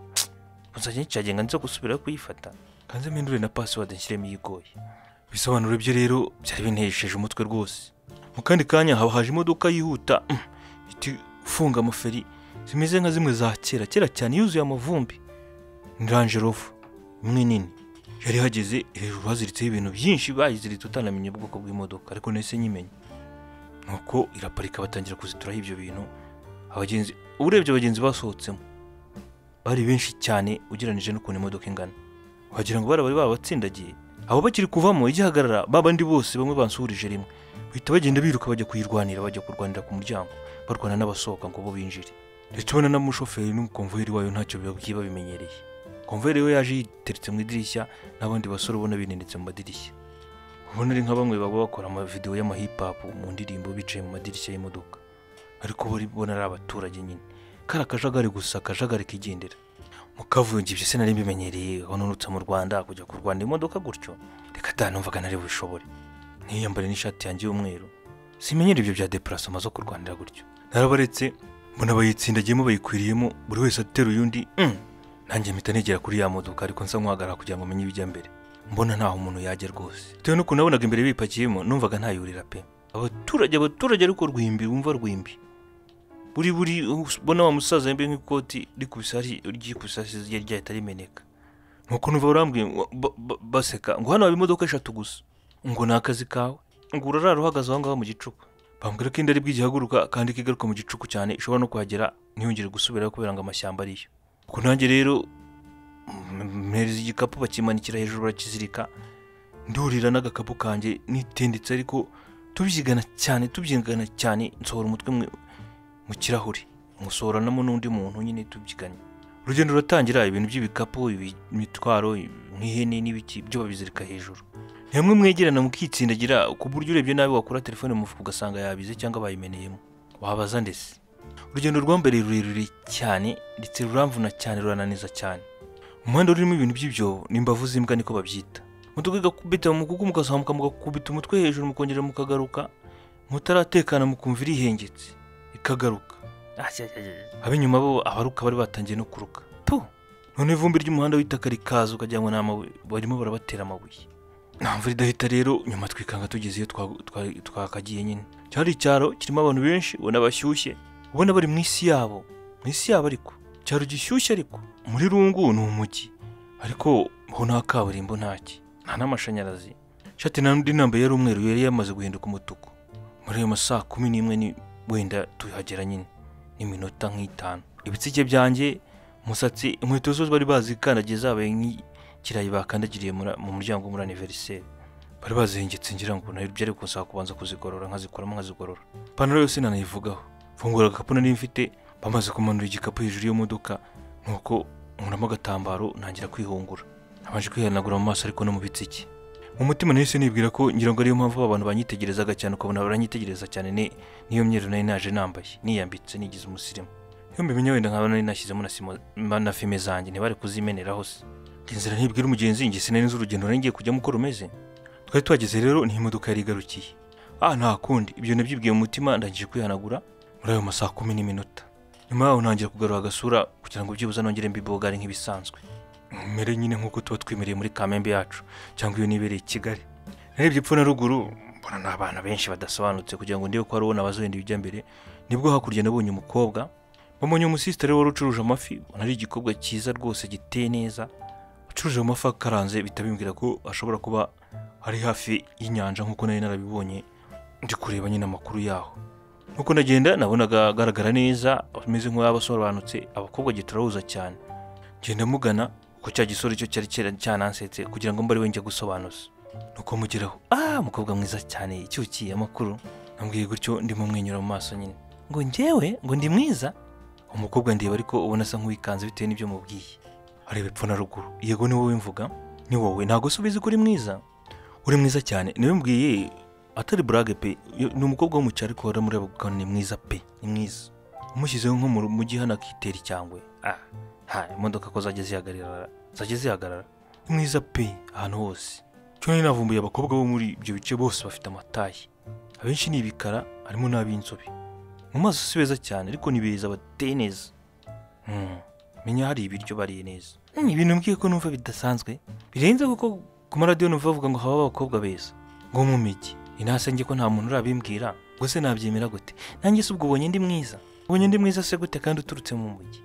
Nzajya nicaginga nzo gusubira kuyifata kanze mpindure na password nshyiremo yigoye. Bisobanuro byo rero byari bintesheje umutwe rwose. Mu kandi kanya haba haje imodoka yihuta iti funga amaferi zimeze nka zimwe za kera kera cyane yuzuye amavumbi. Range Rover imwe nini yari hageze hejuru haziritseho ibintu byinshi bayiziritse utanamenye ubwoko bw'imodoka ariko nese nyimenye. Nuko iraparika batangira kuzituraho ibyo bintu. Abagenzi urebye abagenzi basohotsemo bari benshi cyane ugeranije n'ukuntu imodoka ingana. Wagira ngo barabari babatsindagiye. Abo bakiri kuvamo igihagarara babandi bose bamwe bansurije rimwe bihita bagenda biruka bajya kuyirwanira bajya kurwanira ku muryango barwana n'abasohoka ngo bo binjire. Ndetse ubona na mushoferi n'umukonvoyeri wayo ntacyo babwiye babimenyereye. Konvoyeri we yaje yiteretse mu idirishya n'abandi basore ubona binendetse mu madirishya. Ubona ari nka bamwe baba bakora ama video y'ama hip hop mu ndirimbo bicaye mu madirishya y'imodoka. Ariko bari bona ari abaturage nyine. Kara kajagari gusa kajagari kigendera. Mukavunje ibyo se nari mbimenyereye hononutse mu Rwanda kujya kurwana imodoka gutyo. Reka tanumvaga nari bishobore. Niyambare n'ishati yanjye y'umweru. Simenyere ibyo bya déplacement zo kurwanira gutyo. Narabaretse mbona bayitsindagiyemo bayikwiriyemo buri wese atera uyundi. Mm. Nanjye mpita negera kuri ya modoka ariko nsa nkwagara kugira ngo menye ibijya mbere. Mbona ntaho umuntu yajya rwose. Tewe no kunabonaga imbere bipakiyemo numvaga ntayurira pe. Abaturage abaturage ariko rwimbi bumva rwimbi. Buri buri bona wa musaza yambaye nk'ikoti rikubisari ryikubisasi ryari ryatarimeneka. Nuko numva urambwiye baseka ngo hano abimodoka eshatu gusa. Ngo nakazi kawe. Ngo urarara uhagaze aho ngaho mu gicuku. Bambwira ko indari bw'igihaguruka kandi kigaruka mu gicuku cyane ishobora no kuhagera ntiyongere gusubira kubera ngo amashyamba ariyo. Ko nanjye rero mpereza igikapu bakimanikira hejuru barakizirika ndurira n'agakapu kanje nitendetse ariko tubyigana cyane tubyingana cyane nsohora umutwe mu kirahuri musohoranamo n'undi muntu nyine tubyiganye. urugendo ruratangira, ibintu by'ibikapu, imitwaro nk'ihene n'ibiki byo babizirika hejuru. Hamwe mwegerana mukitsindagira ku buryo urebye nabi wakura telefone mu mufuka ugasanga yabize cyangwa bayimeneyemo. Wabaza ndetse. Urugendo rwambere rurerure cyane ndetse ruramvuna cyane rurananiza cyane. Umuhanda urimo ibintu by'ibyo nimbavu z'imbwa niko babyita. Mutugega kubita mu kuko mukazamuka mugakubita umutwe hejuru mukongera mukagaruka mutaratekana mukumva irihengetse ikagaruka. Abinyuma bo abaruka bari batangiye no kuruka. Tu none ivumbi ry'umuhanda w'itaka rikaza ukajya ngo n'amabuye barimo barabatera amabuye. Namvura idahita rero nyuma twikanga tugeze iyo twakagiye nyine. Cyari icyaro kirimo abantu benshi ubona bashyushye. Ubona bari mu isi yabo. Mu isi yabo ariko cyaro gishyushye ariko muri Rungu ni umujyi. Ariko ho nta kaburimbo ntaki. Nta n'amashanyarazi. Shati n'andi nambaye yari umweru yari yamaze guhinduka umutuku. Muri ayo masaha kumi n'imwe ni wenda tuhagera nyine. Iminota nk'itanu. Ibitsike byanjye musatsi inkweto zose bari bazikandagiye zabaye nk'ikirayi bakandagiriye mu muryango muri anniversaire. Bari bazengetse ngira ngo nayo byari kusaba kubanza kuzigorora nkazikoramo nkazigorora. Panaro yose nanayivugaho. Fungura agakapu nari mfite bamaze kumanura igikapu hejuru yo modoka nuko nkuramo agatambaro ntangira kwihungura. Nabanje kwihanagura mu maso ariko no mu bitsike. Mu mutima nahise nibwira ko ngira ngo ariyo mpamvu abantu banyitegerezaga cyane ukabona baranyitegereza cyane ne niyo myeru nari naje nambaye niyambitse nigize umusirimu. Iyo mbimenya wenda nkaba nari nashyizemo na simo na filme zanjye ntibari kuzimenera hose. Inzira ntibwira umugenzi ngi sinari nzi urugendo nari ngiye kujya mukora umeze. Twari twageze rero ni imodoka yari igarukiye. Ah nta kundi ibyo nabyibwiye mu mutima ndangije kwihanagura muri ayo masaha kumi n'iminota. Nyuma yaho ntangira kugarura agasura kugira ngo byibuza nongere mbibogare nk'ibisanzwe. Mere nyine nkuko tuba twimereye muri Kamembe yacu cyangwa iyo nibereye Kigali. Narebye epfo na ruguru mbona n'abana benshi badasobanutse kugira ngo ndebe ko ari ubona bazwenda ibijya mbere. Nibwo hakurya nabonye umukobwa bamonye umusistare wari ucuruje amafi, ari igikobwa cyiza rwose giteye neza. Ucuruje amafi akaranze bitabimbwira ko ashobora kuba ari hafi y'inyanja nkuko nari narabibonye ndi kureba nyine amakuru yaho. Nuko ndagenda nabonaga agaragara neza ameze nk'abasobanutse abakobwa gitarahuza cyane. Genda mugana ko cya gisoro cyo cyari cyera cyanansetse kugira ngo mbari wenje gusobanuza. Nuko mugeraho ah mukobwa mwiza cyane icyukiye amakuru. Nambwiye gutyo ndimo mwenyura mu maso nyine. Ngo njyewe ngo ndi mwiza. Umukobwa ndiye ariko ubona asa nk'uwikanze bitewe n'ibyo mubwiye. Arebe epfo na ruguru. Yego ni wowe mvuga. Ni wowe ntago subiza kuri mwiza. Uri mwiza cyane. Niwe mbwiye atari brage pe. Ni umukobwa wo mu cyari ko wara muri abo ni mwiza pe. Ni mwiza. Umushyizeho nko mu mujyi hana kiteri cyangwe. Ah ha imodoka ko zageze zihagarara. Zageze zihagarara. Ni mwiza pe ahantu hose. Cyo ni navumbuye abakobwa bo muri ibyo bice bose bafite amatayi. Abenshi ni ibikara harimo n'ab'inzobe. Mu maso si beza cyane ariko ni beza bateye neza. Hmm. Menya hari ibiryo bariye neza. Ibintu mbwiye ko numva bidasanzwe. Birenze kuko ku maradiyo numva bavuga ngo haba abakobwa beza. Ngo mu migi. Inasenge ko nta muntu urabimbwira. Ngo se nabyemera gute? Nanjye se ubwo ubonye ndi mwiza. Ubonye ndi mwiza se gute kandi uturutse mu mujyi?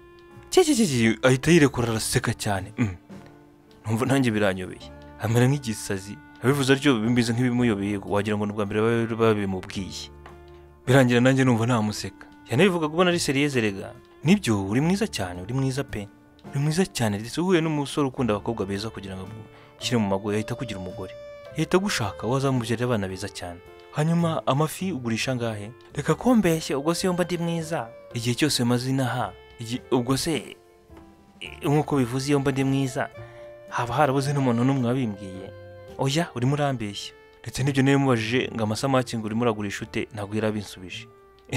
Cece ahita yirekura araseka cyane. Mm. Numva nanjye biranyobeye. Amera nk'igisazi. Abivuze atyo bimbize nk'ibimuyobeye wagira ngo n'ubwa mbere babimubwiye. Birangira nanjye numva nta museka. Yanabivuga kubona ari serieze rega. Nibyo uri mwiza cyane, uri mwiza pe. Uri mwiza cyane ndetse uhuye n'umusore ukunda abakobwa beza kugira ngo shyire mu mago yahita kugira umugore. Yahita gushaka wazamubyerera abana beza cyane. Hanyuma amafi ugurisha ngahe? Reka kombeshye ubwo se yomba ndi mwiza. Igihe cyose mazina ha. Ubwo se nkuko bivuze yomba ndi mwiza. Haba harabuze n'umuntu n'umwe wabimbwiye. Oya uri murambeshya. Ndetse nibyo nari mubajije ngo amasamaki ngo uri muragurisha ute ntabwo yarabinsubije.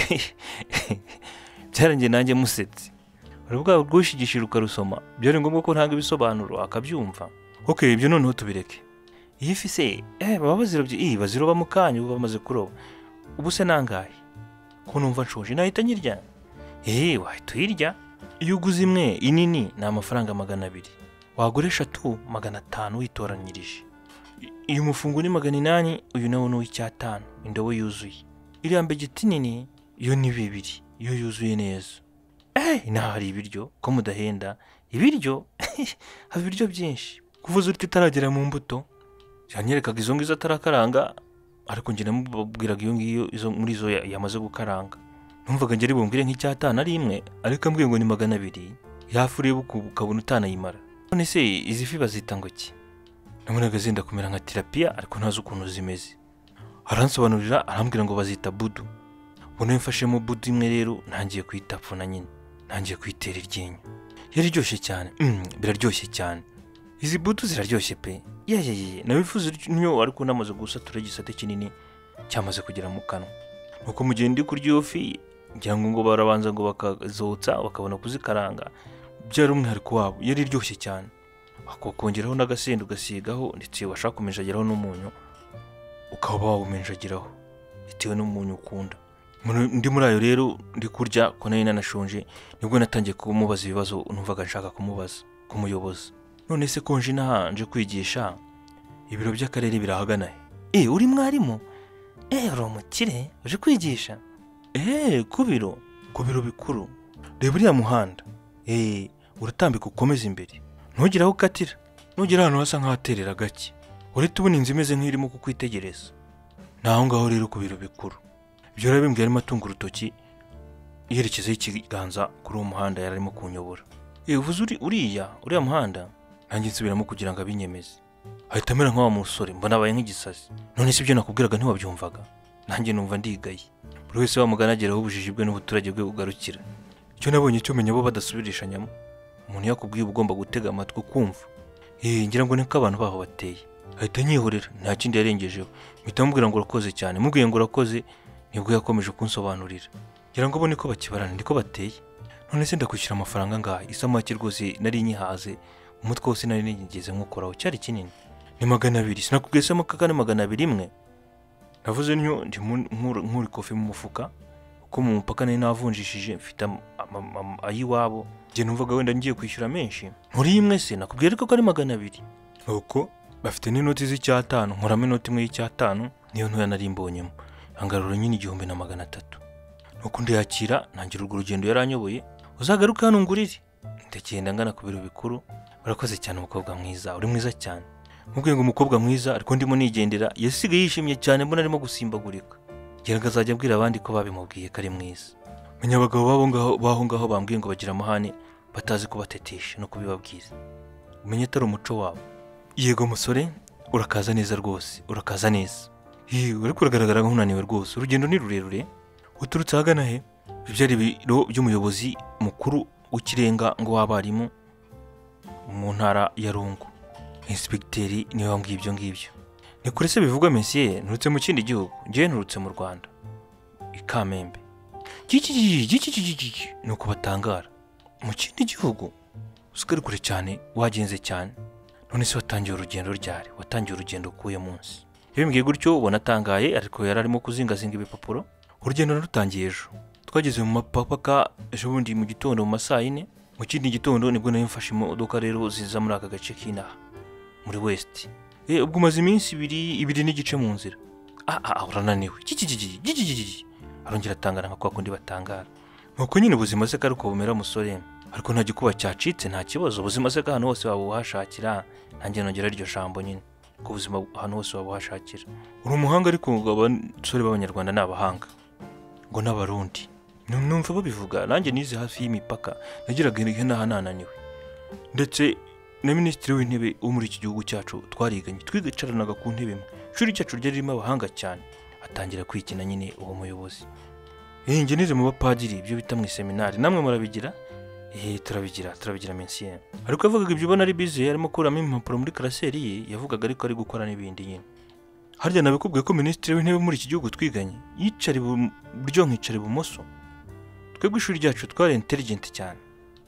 Byarangiye nanjye musetse. Urubwa rwushigishira ukarusoma. Byari ngombwa ko ntanga ibisobanuro akabyumva. Okay ibyo noneho tubireke. Iyi fi se eh baba bazirobye iyi baziroba mu kanyu bamaze kuroba. Ubu se nangahe? Ko numva nshoje nahita nyirya. Eh wahita uyirya. Iyo uguze imwe inini ni amafaranga magana abiri. Wagura eshatu magana atanu witoranyirije. Iyo umufungo ni magana inani uyu nawo ni icyatanu indobo yuzuye. Iriya mbegeti nini yo ni bibiri yo yuzuye neza. Eh naho hari ibiryo ko mudahenda. Ibiryo haba ibiryo byinshi. Kuvuza uti taragera mu mbuto. Cyanyerekaga izo ngizo atarakaranga ariko ngira mubwiraga iyo ngiyo izo muri zo yamaze gukaranga. Numvaga ngeri bumbwire nk'icyatanu ari imwe ariko ambwiye ngo ni magana abiri. Yafuriye ukabona utanayimara. None se izi fi bazita ngo ki? Namunaga zenda kumera nka terapia ariko ntazo ukuntu zimeze. Aransobanurira arambwira ngo bazita budu. Ubona mfashe mu budu imwe rero ntangiye kwitapfuna nyine. Ntangiye kwitera iryinyo. yari iryoshye cyane. Mm, biraryoshye cyane. Izi buto ziraryoshye pe. Yeye nabifuza nyo ariko namaze gusatura igisate kinini cyamaze kugera mu kanwa. Nuko mu gihe ndi kurya iyo fi ngira ngo ngo barabanza ngo bakazotsa bakabona kuzikaranga. Byari umwihariko wabo, yari iryoshye cyane. Ako kongeraho n'agasendo gasigaho ndetse washaka kumenjagiraho n'umunyu ukaba wawumenjagiraho bitewe n'umunyu ukunda. Ndi muri ayo rero ndi kurya ko nari nanashonje nibwo natangiye kumubaza ibibazo numvaga nshaka kumubaza kumuyoboza. None se konje nahanje kwigisha ibiro by'akarere birahagana he? Eh uri mwarimu? Eh uri umukire uje kwigisha? Eh kubiro kubiro bikuru. Reba uriya muhanda. Eh uratambika ukomeza imbere. Ntugiraho ukatira. Nugira hano hasa nk'ahaterera gake. Uretse ubona inzu imeze nk'irimo kukwitegereza. Naho ngaho rero kubiro bikuru. Ibyo rero bimbwiye arimo atunga urutoki yerekezaho ikiganza kuri uwo muhanda yararimo kunyobora. Eh uvuze uri uriya uriya muhanda nanjye nsubiramo kugira ngo abinyemeze. Ahita amera nk'awa musore mbona abaye nk'igisasi. None se ibyo nakubwiraga ntiwabyumvaga? Nanjye numva ndigaye. Buri wese wamuganageraho ubujiji bwe n'ubuturage bwe bugarukira. Icyo nabonye cyo menya bo badasubirishanyamo. Umuntu yakubwiye ugomba gutega amatwi kumva. Eh ngira ngo niko abantu baho bateye. Ahita nyihorera nta kindi yarengejeho. Mpita mubwira ngo urakoze cyane. Mubwiye ngo urakoze nibwo yakomeje kunsobanurira. Ngira ngo bo niko bakibarana niko bateye. None se ndakwishyura amafaranga ngaha isamaki rwose nari nyihaze. Umutwe wose nari nigeze nkukoraho cyari kinini. Ni magana abiri. Sinakubwiye se amakaka ni magana abiri imwe. Navuze ntyo ndi nkuri kofi mu mufuka. Uko mu mupaka nari navunjishije mfite ayiwabo. Je numvaga wenda ngiye kwishyura menshi. Muri imwe se nakubwiye ko ari magana abiri. Nuko bafite n'inoti z'icyatanu nkoramo inoti imwe y'icyatanu niyo ntoya nari mbonyemo. Angarura nyine igihumbi na magana atatu. Nuko ndiyakira ntangira urwo rugendo yaranyoboye. Uzagaruka hano ngurire. Ndagenda ngana ku biro bikuru. Barakoze cyane umukobwa mwiza uri mwiza cyane. Mubwiye ngo umukobwa mwiza ariko ndimo nigendera yasigaye yishimye cyane mbona arimo gusimbagurika. Ngira ngo azajya abwira abandi ko babimubwiye ko ari mwiza. Menya abagabo babo ngaho baho ngaho bambwiye ngo bagira amahane batazi kubatetesha no kubibabwiza. Umenye atari umuco wabo. Yego musore urakaza neza rwose urakaza neza. Hi uri kuragaragara nk'unaniwe rwose urugendo ni rurerure. Uturutse hagana he? Ibyari biro by'umuyobozi mukuru w'ikirenga ngo wabarimu mu ntara ya Rungu. Inspecteur niwe wambwiye ibyo ngibyo. Ni kuri se bivugwa Monsieur nturutse mu kindi gihugu ngiye nturutse mu Rwanda. Ikamembe. Giki giki giki nuko batangara. Mu kindi gihugu usigara kure cyane wagenze cyane. None se watangiye urugendo ryari? Watangiye urugendo kuye munsi. Bimbwiye gutyo ubona atangaye ariko yararimo kuzingazinga ibipapuro. Urugendo narutangiye ejo. Twageze mu mapaka ejo bundi mu gitondo mu masaha ine. Mu kindi gitondo nibwo nari mfashe imodoka rero ziza muri aka gace k'inaha muri West. Eh ubwo maze iminsi ibiri ibiri n'igice mu nzira. Ah ah urananiwe. Giki giki giki giki. Arongera atangara nka kwa kundi batangara. Nuko nyine ubuzima se karuko bumera musore. Ariko nta gikuba cyacitse nta kibazo ubuzima se hano hose waba wahashakira. Nanjye nongera iryo jambo nyine. Ku buzima hano hose waba wahashakira. Uri umuhanga ariko abasore b'abanyarwanda n'abahanga. Ngo n'abarundi. Numva babivuga nanjye nize hafi y'imipaka nagiraga ihe nahananiwe. Ndetse na minisitiri w'intebe wo muri iki gihugu cyacu twariganye twigicaranaga ku ntebe imwe. Shuri cyacu ryarimo abahanga cyane. Atangira kwikina nyine uwo muyobozi. Eh nge nize mu bapadiri ibyo bita mu seminari namwe murabigira? Eh turabigira turabigira Monsieur. Ariko yavugaga ibyo ubona ari busy yarimo kuramo impapuro muri klaseri ye yavugaga ariko ari gukora n'ibindi nyine. Harya nabikubwiye ko minisitiri w'intebe muri iki gihugu twiganye yicari buryo nkicari bumoso. Twebwe ishuri ryacu twari intelligent cyane.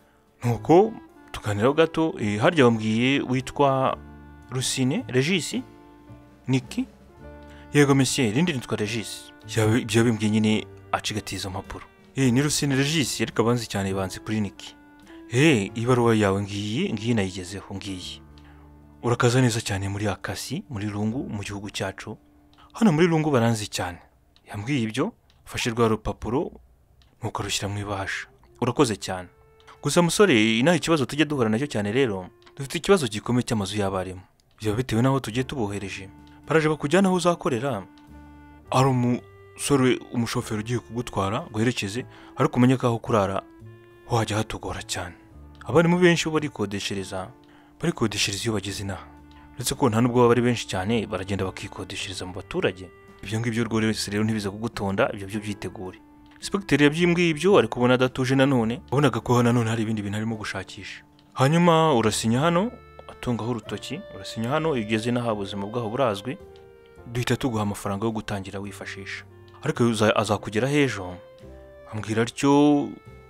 Nuko tuganiraho gato eh harya bambwiye witwa Rusine Regis Niki. Yego Monsieur rindi nitwa Regis. Ibyo bimbwiye nyine acigatiza impapuro. Eh ni Rusine Regis ariko abanzi cyane banze kuri Niki. Eh ibaruwa yawe ngiyi ngiyi nayigezeho ngiyi. Urakaza neza cyane muri Akasi muri Rungu mu gihugu cyacu. Hano muri Rungu baranzi cyane. Yambwiye ibyo fashirwa rupapuro nuko rushyira mu ibahasha. Urakoze cyane. Gusa musore inaho ikibazo tujye duhura nacyo cyane rero dufite ikibazo gikomeye cy'amazu y'abarimu. Byo bitewe naho tujye tubohereje. Baraje bakujyana aho uzakorera. Ari umusore umushoferi ugiye kugutwara guherekeze ariko umenye ko aho kurara wajya hatugora cyane. Abarimu benshi bo barikodeshereza barikodeshereza iyo bageze inaha. Uretse ko nta nubwo baba ari benshi cyane baragenda bakikodeshereza mu baturage. Ibyo ngibyo rwose rero ntibiza kugutonda ibyo byo byitegure. Inspector yabyimbwiye ibyo ariko ubona adatuje nanone ubonaga ko nanone hari ibindi bintu arimo gushakisha. Hanyuma urasinya hano atungaho urutoki, urasinya hano igeze n'aha buzima bwaho burazwi, duhita tuguha amafaranga yo gutangira wifashisha. Ariko azakugera hejo ambwira atyo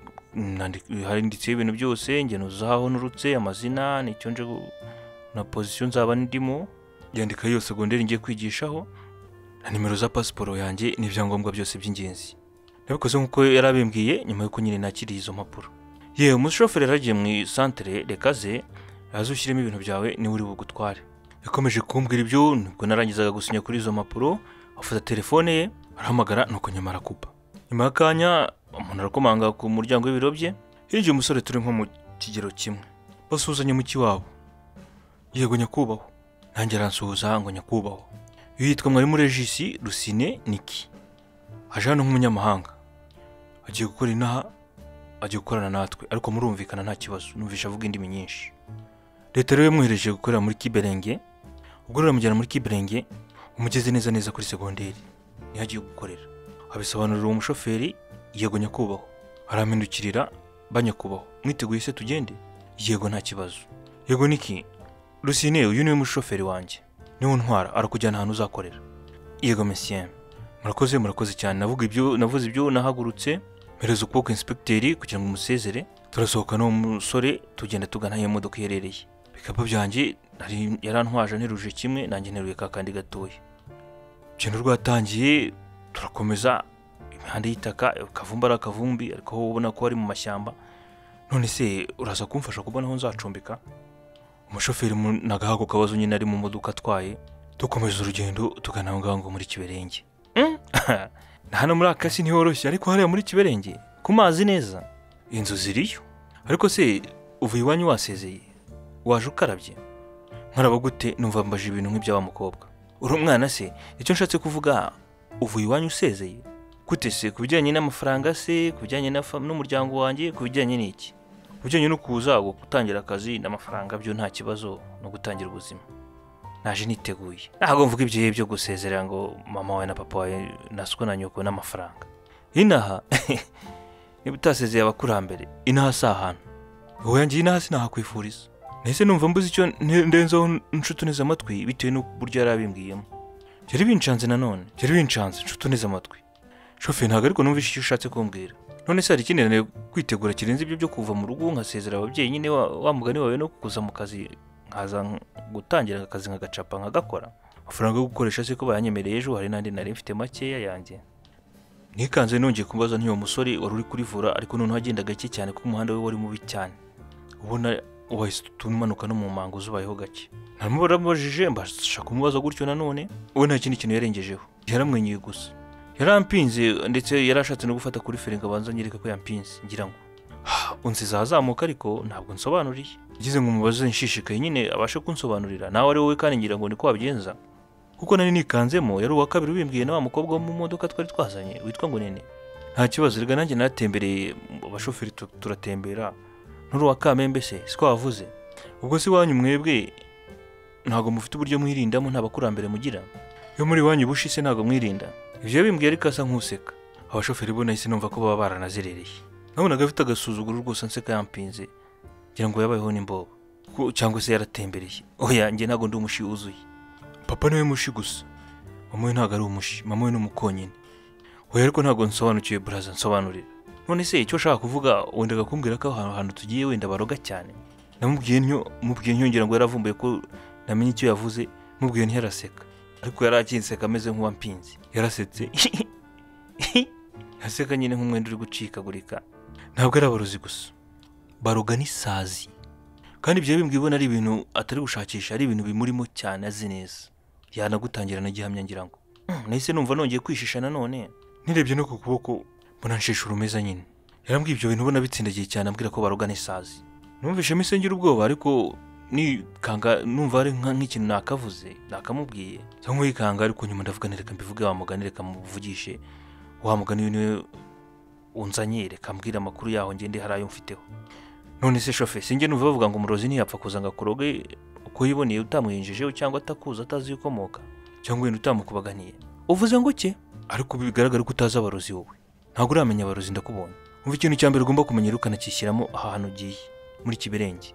hari nditse ibintu byose ngeno zaho nurutse amazina nicyo nje na position nzaba ndimo yandika yo secondaire ngiye kwigishaho na nimero za passport yanjye n'ivyangombwa byose by'ingenzi. Nabikoze nkuko yarabimbwiye nyuma yuko nyine nakiri izo mpapuro. Yewe umushoferi yaragiye mu centre rekaze azushyiremo ibintu byawe ni uri bugutware. Yakomeje kumbwira ibyo nubwo narangizaga gusinya kuri izo mpapuro afata telefone ye arahamagara nuko nyuma arakupa. Nyuma y'akanya umuntu arakomanga ku muryango w'ibiro bye hirya umusore turi nko mu kigero kimwe basuzanye mu kiwabo. Yego nyakubaho nanjye aransuhuza ngo nyakubaho. Yitwa mwari muri Regisi Rusine Niki aje hano nk'umunyamahanga agiye gukora inaha agiye gukorana natwe ariko murumvikana nta kibazo numvisha avuga indimi nyinshi. Leta rero yamwohereje gukorera muri Kiberenge ubwo ramujyana muri Kiberenge umugeze neza neza kuri secondaire ni agiye gukorera. Abisobanurira umushoferi yego nyakubaho aramindukirira banyakubaho mwiteguye se tugende. Yego nta kibazo. Yego Niki Rusine uyu ni umushoferi wanjye niwe ntwara arakujyana ahantu uzakorera. Yego monsieur murakoze murakoze cyane navuga ibyo navuze ibyo nahagurutse merezo ukuboko inspecteur kugira ngo umusezere turasohoka no musore tugenda tugana iyo modoka yerereye. Bikaba byanjye nari yarantwaje nteruje kimwe nanjye nteruye kakandi gatoya. Cyane rwatangiye turakomeza imihanda y'itaka kavumbara kavumbi ariko ubona ko ari mu mashyamba. None se uraza kumfasha kubona aho nzacumbika? Umushoferi nagahago kabazo nyine ari mu modoka twaye dukomeza urugendo tugana ngo muri Kiberenge. Hano muri akasi ntihoroshye ariko hariya muri Kiberenge ku mazi neza inzu ziriyo. Ariko se uvuye iwanyu wasezeye waje ukarabye? Nkaraba gute numva mbaje ibintu nk'ibya mukobwa. Uri umwana se icyo nshatse kuvuga uvuye iwanyu usezeye gute se kubijyanye n'amafaranga se kubijyanye n'umuryango wanjye kubijyanye n'iki? Kubijyanye no kuza gutangira akazi n'amafaranga byo nta kibazo no gutangira ubuzima. Naje niteguye ntago mvuga ibyo byo gusezera ngo mama wawe na papa wawe nasuko na nyoko n'amafaranga. Inaha niba utasezeye abakurambere inaha si ahantu wowe yanjye inaha sinahakwifuriza. Nese numva mbuze icyo ndenzaho nshutu neza amatwi bitewe n'uburyo yarabimbwiyemo. Byari binshanze nanone byari binshanze nshutu neza amatwi. Shoferi ntago ariko numvishe icyo ushatse kumbwira. None se hari ikindi nane kwitegura kirenze ibyo byo kuva mu rugo nkasezera ababyeyi nyine wa mugani wawe no kuza mu kazi nkaza gutangira akazi nkagacapa nkagakora. Amafaranga yo gukoresha se ko bayanyemereye ejo hari nandi nari mfite makeya yanjye. Nikanze nongeye kumbaza ntiyo musore wari uri kurivura ariko none hagenda gake cyane ko umuhanda we wari mubi cyane. Ubona wahise tumanuka no mu mango zubayeho gake. Namubara mbajije mbashaka kumubaza gutyo nanone we nta kindi kintu yarengejeho. Yaramwenyuye gusa. Yarampinze ndetse yarashatse no gufata kuri feringa banza nyereka ko yampinze ngira ngo unsiza azamuka ariko ntabwo nsobanuriye. Gize ngo mubaze nshishikaye nyine abashe kunsobanurira nawe ari wowe kandi ngira ngo niko wabigenza kuko nari nikanzemo yari uwa kabiri wimbwiye na wa mukobwa wo mu modoka twari twazanye witwa ngo nene. Nta kibazo rega nanjye natembereye abashoferi turatembera nuru wa Kamembe se siko wavuze. Ubwo si wanyu mwebwe ntago mufite uburyo mwirindamo nta bakurambere mugira yo muri wanyu bushise ntago mwirinda. Ivyo bimbwiye ariko asa nkuseka. Abashoferi bo nahise numva ko baba baranazerereye. Nabonaga afite agasuzuguro rwose nseka yampinze ngira ngo yabayeho n'imbobo cyangwa se yaratembereye. Oya nge ntago ndi umushi uzuye. Papa niwe mushi gusa mama we ntago ari umushi mama we n'umukonyine. Oya ariko ntago nsobanukiye braza nsobanurira. None se icyo shaka kuvuga wendaga kumbwira ko ahantu hantu tugiye wenda baroga cyane. Namubwiye ntyo mubwiye ntyo ngira ngo yaravumbuye ko namenye icyo yavuze mubwiye ntiyaraseka ariko yarakinseka ameze nk'uwampinze. Yarasetse yaseka nyine nk'umwenda uri gucikagurika. Ntabwo ari abarozi gusa baroga n'isazi kandi ibyo bimbwibona ari ibintu atari gushakisha ari ibintu bimurimo cyane azi neza. Yanagutangira na gihamya ngira ngo nahise numva nongeye kwishisha nanone nirebye no ku kuboko mbona nshisha urumeza nyine. Yarambwiye ibyo bintu ubona bitsindagiye cyane ambwira ko baroga n'isazi. Numvishe misengera ubwoba ariko ni kanga numva ari nk'ikintu nakavuze nakamubwiye cyangwa yikanga ariko nyuma ndavuga nereka mbivuge wa mugani reka muvugishe wa mugani niwe unzanye reka mbwira amakuru yaho ngende harayo mfiteho. None se shofe singe numva bavuga ngo umurozi ntiyapfa kuza ngakuroge uko yiboneye utamwinjijeho cyangwa atakuza atazi ukomoka cyangwa wenda utamukubaganiye. Uvuze ngo ki? Ariko bigaragara ko utaza abarozi wowe. ntabwo uramenya abarozi ndakubonye. Umva ikintu cya mbere ugomba kumenyera ukanakishyiramo ahantu ugiye muri Kiberenge.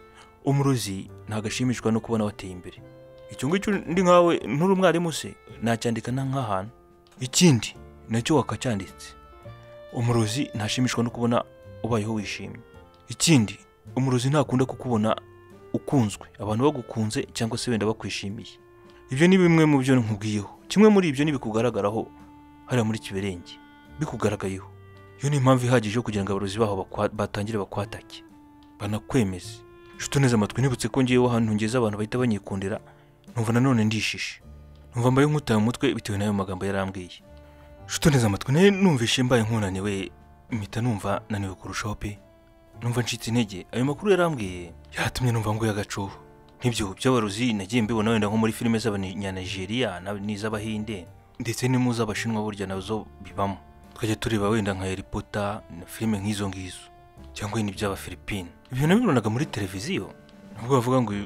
Umurozi ntabwo ashimishwa no kubona wateye imbere. Icyo ngicyo ndi nkawe nturi umwarimu se nacyandika na nk'ahantu. Ikindi nacyo wakacyanditse. Umurozi ntashimishwa no kubona ubayeho wishimye. Ikindi umurozi ntakunda kukubona ukunzwe, abantu bagukunze cyangwa se wenda bakwishimiye. Ibyo ni bimwe mu byo nkubwiyeho. Kimwe muri ibyo nibikugaragaraho hari muri Kiberenge bikugaragayeho. Yo ni impamvu ihagije kugira ngo abarozi baho batangire bakwatake banakwemeze. Shuto neza amatwi nibutse ko ngiye ahantu ngeze abantu bahita banyikundira, numva nanone ndishishe, numva mbaye nkutaye umutwe bitewe n'ayo magambo yarambwiye. Shuto neza amatwi ne numvishe mbaye nkunaniwe, impita numva naniwe kurushaho pe, numva ncitse intege. Ayo makuru yarambwiye yatumye numva ngo yagacuho. Nibyo by'abarozi nagiye mbibona wenda nko muri filime z'abanyanigeria n'iz'abahinde ndetse n'imuz'abashinwa burya nazo bibamo. Twajya tureba wenda nka Harry Potter na filime nk'izo ngizo cyangwa ni by'aba Philippines. Ibyo nabibonaga muri televiziyo, nubwo bavuga ngo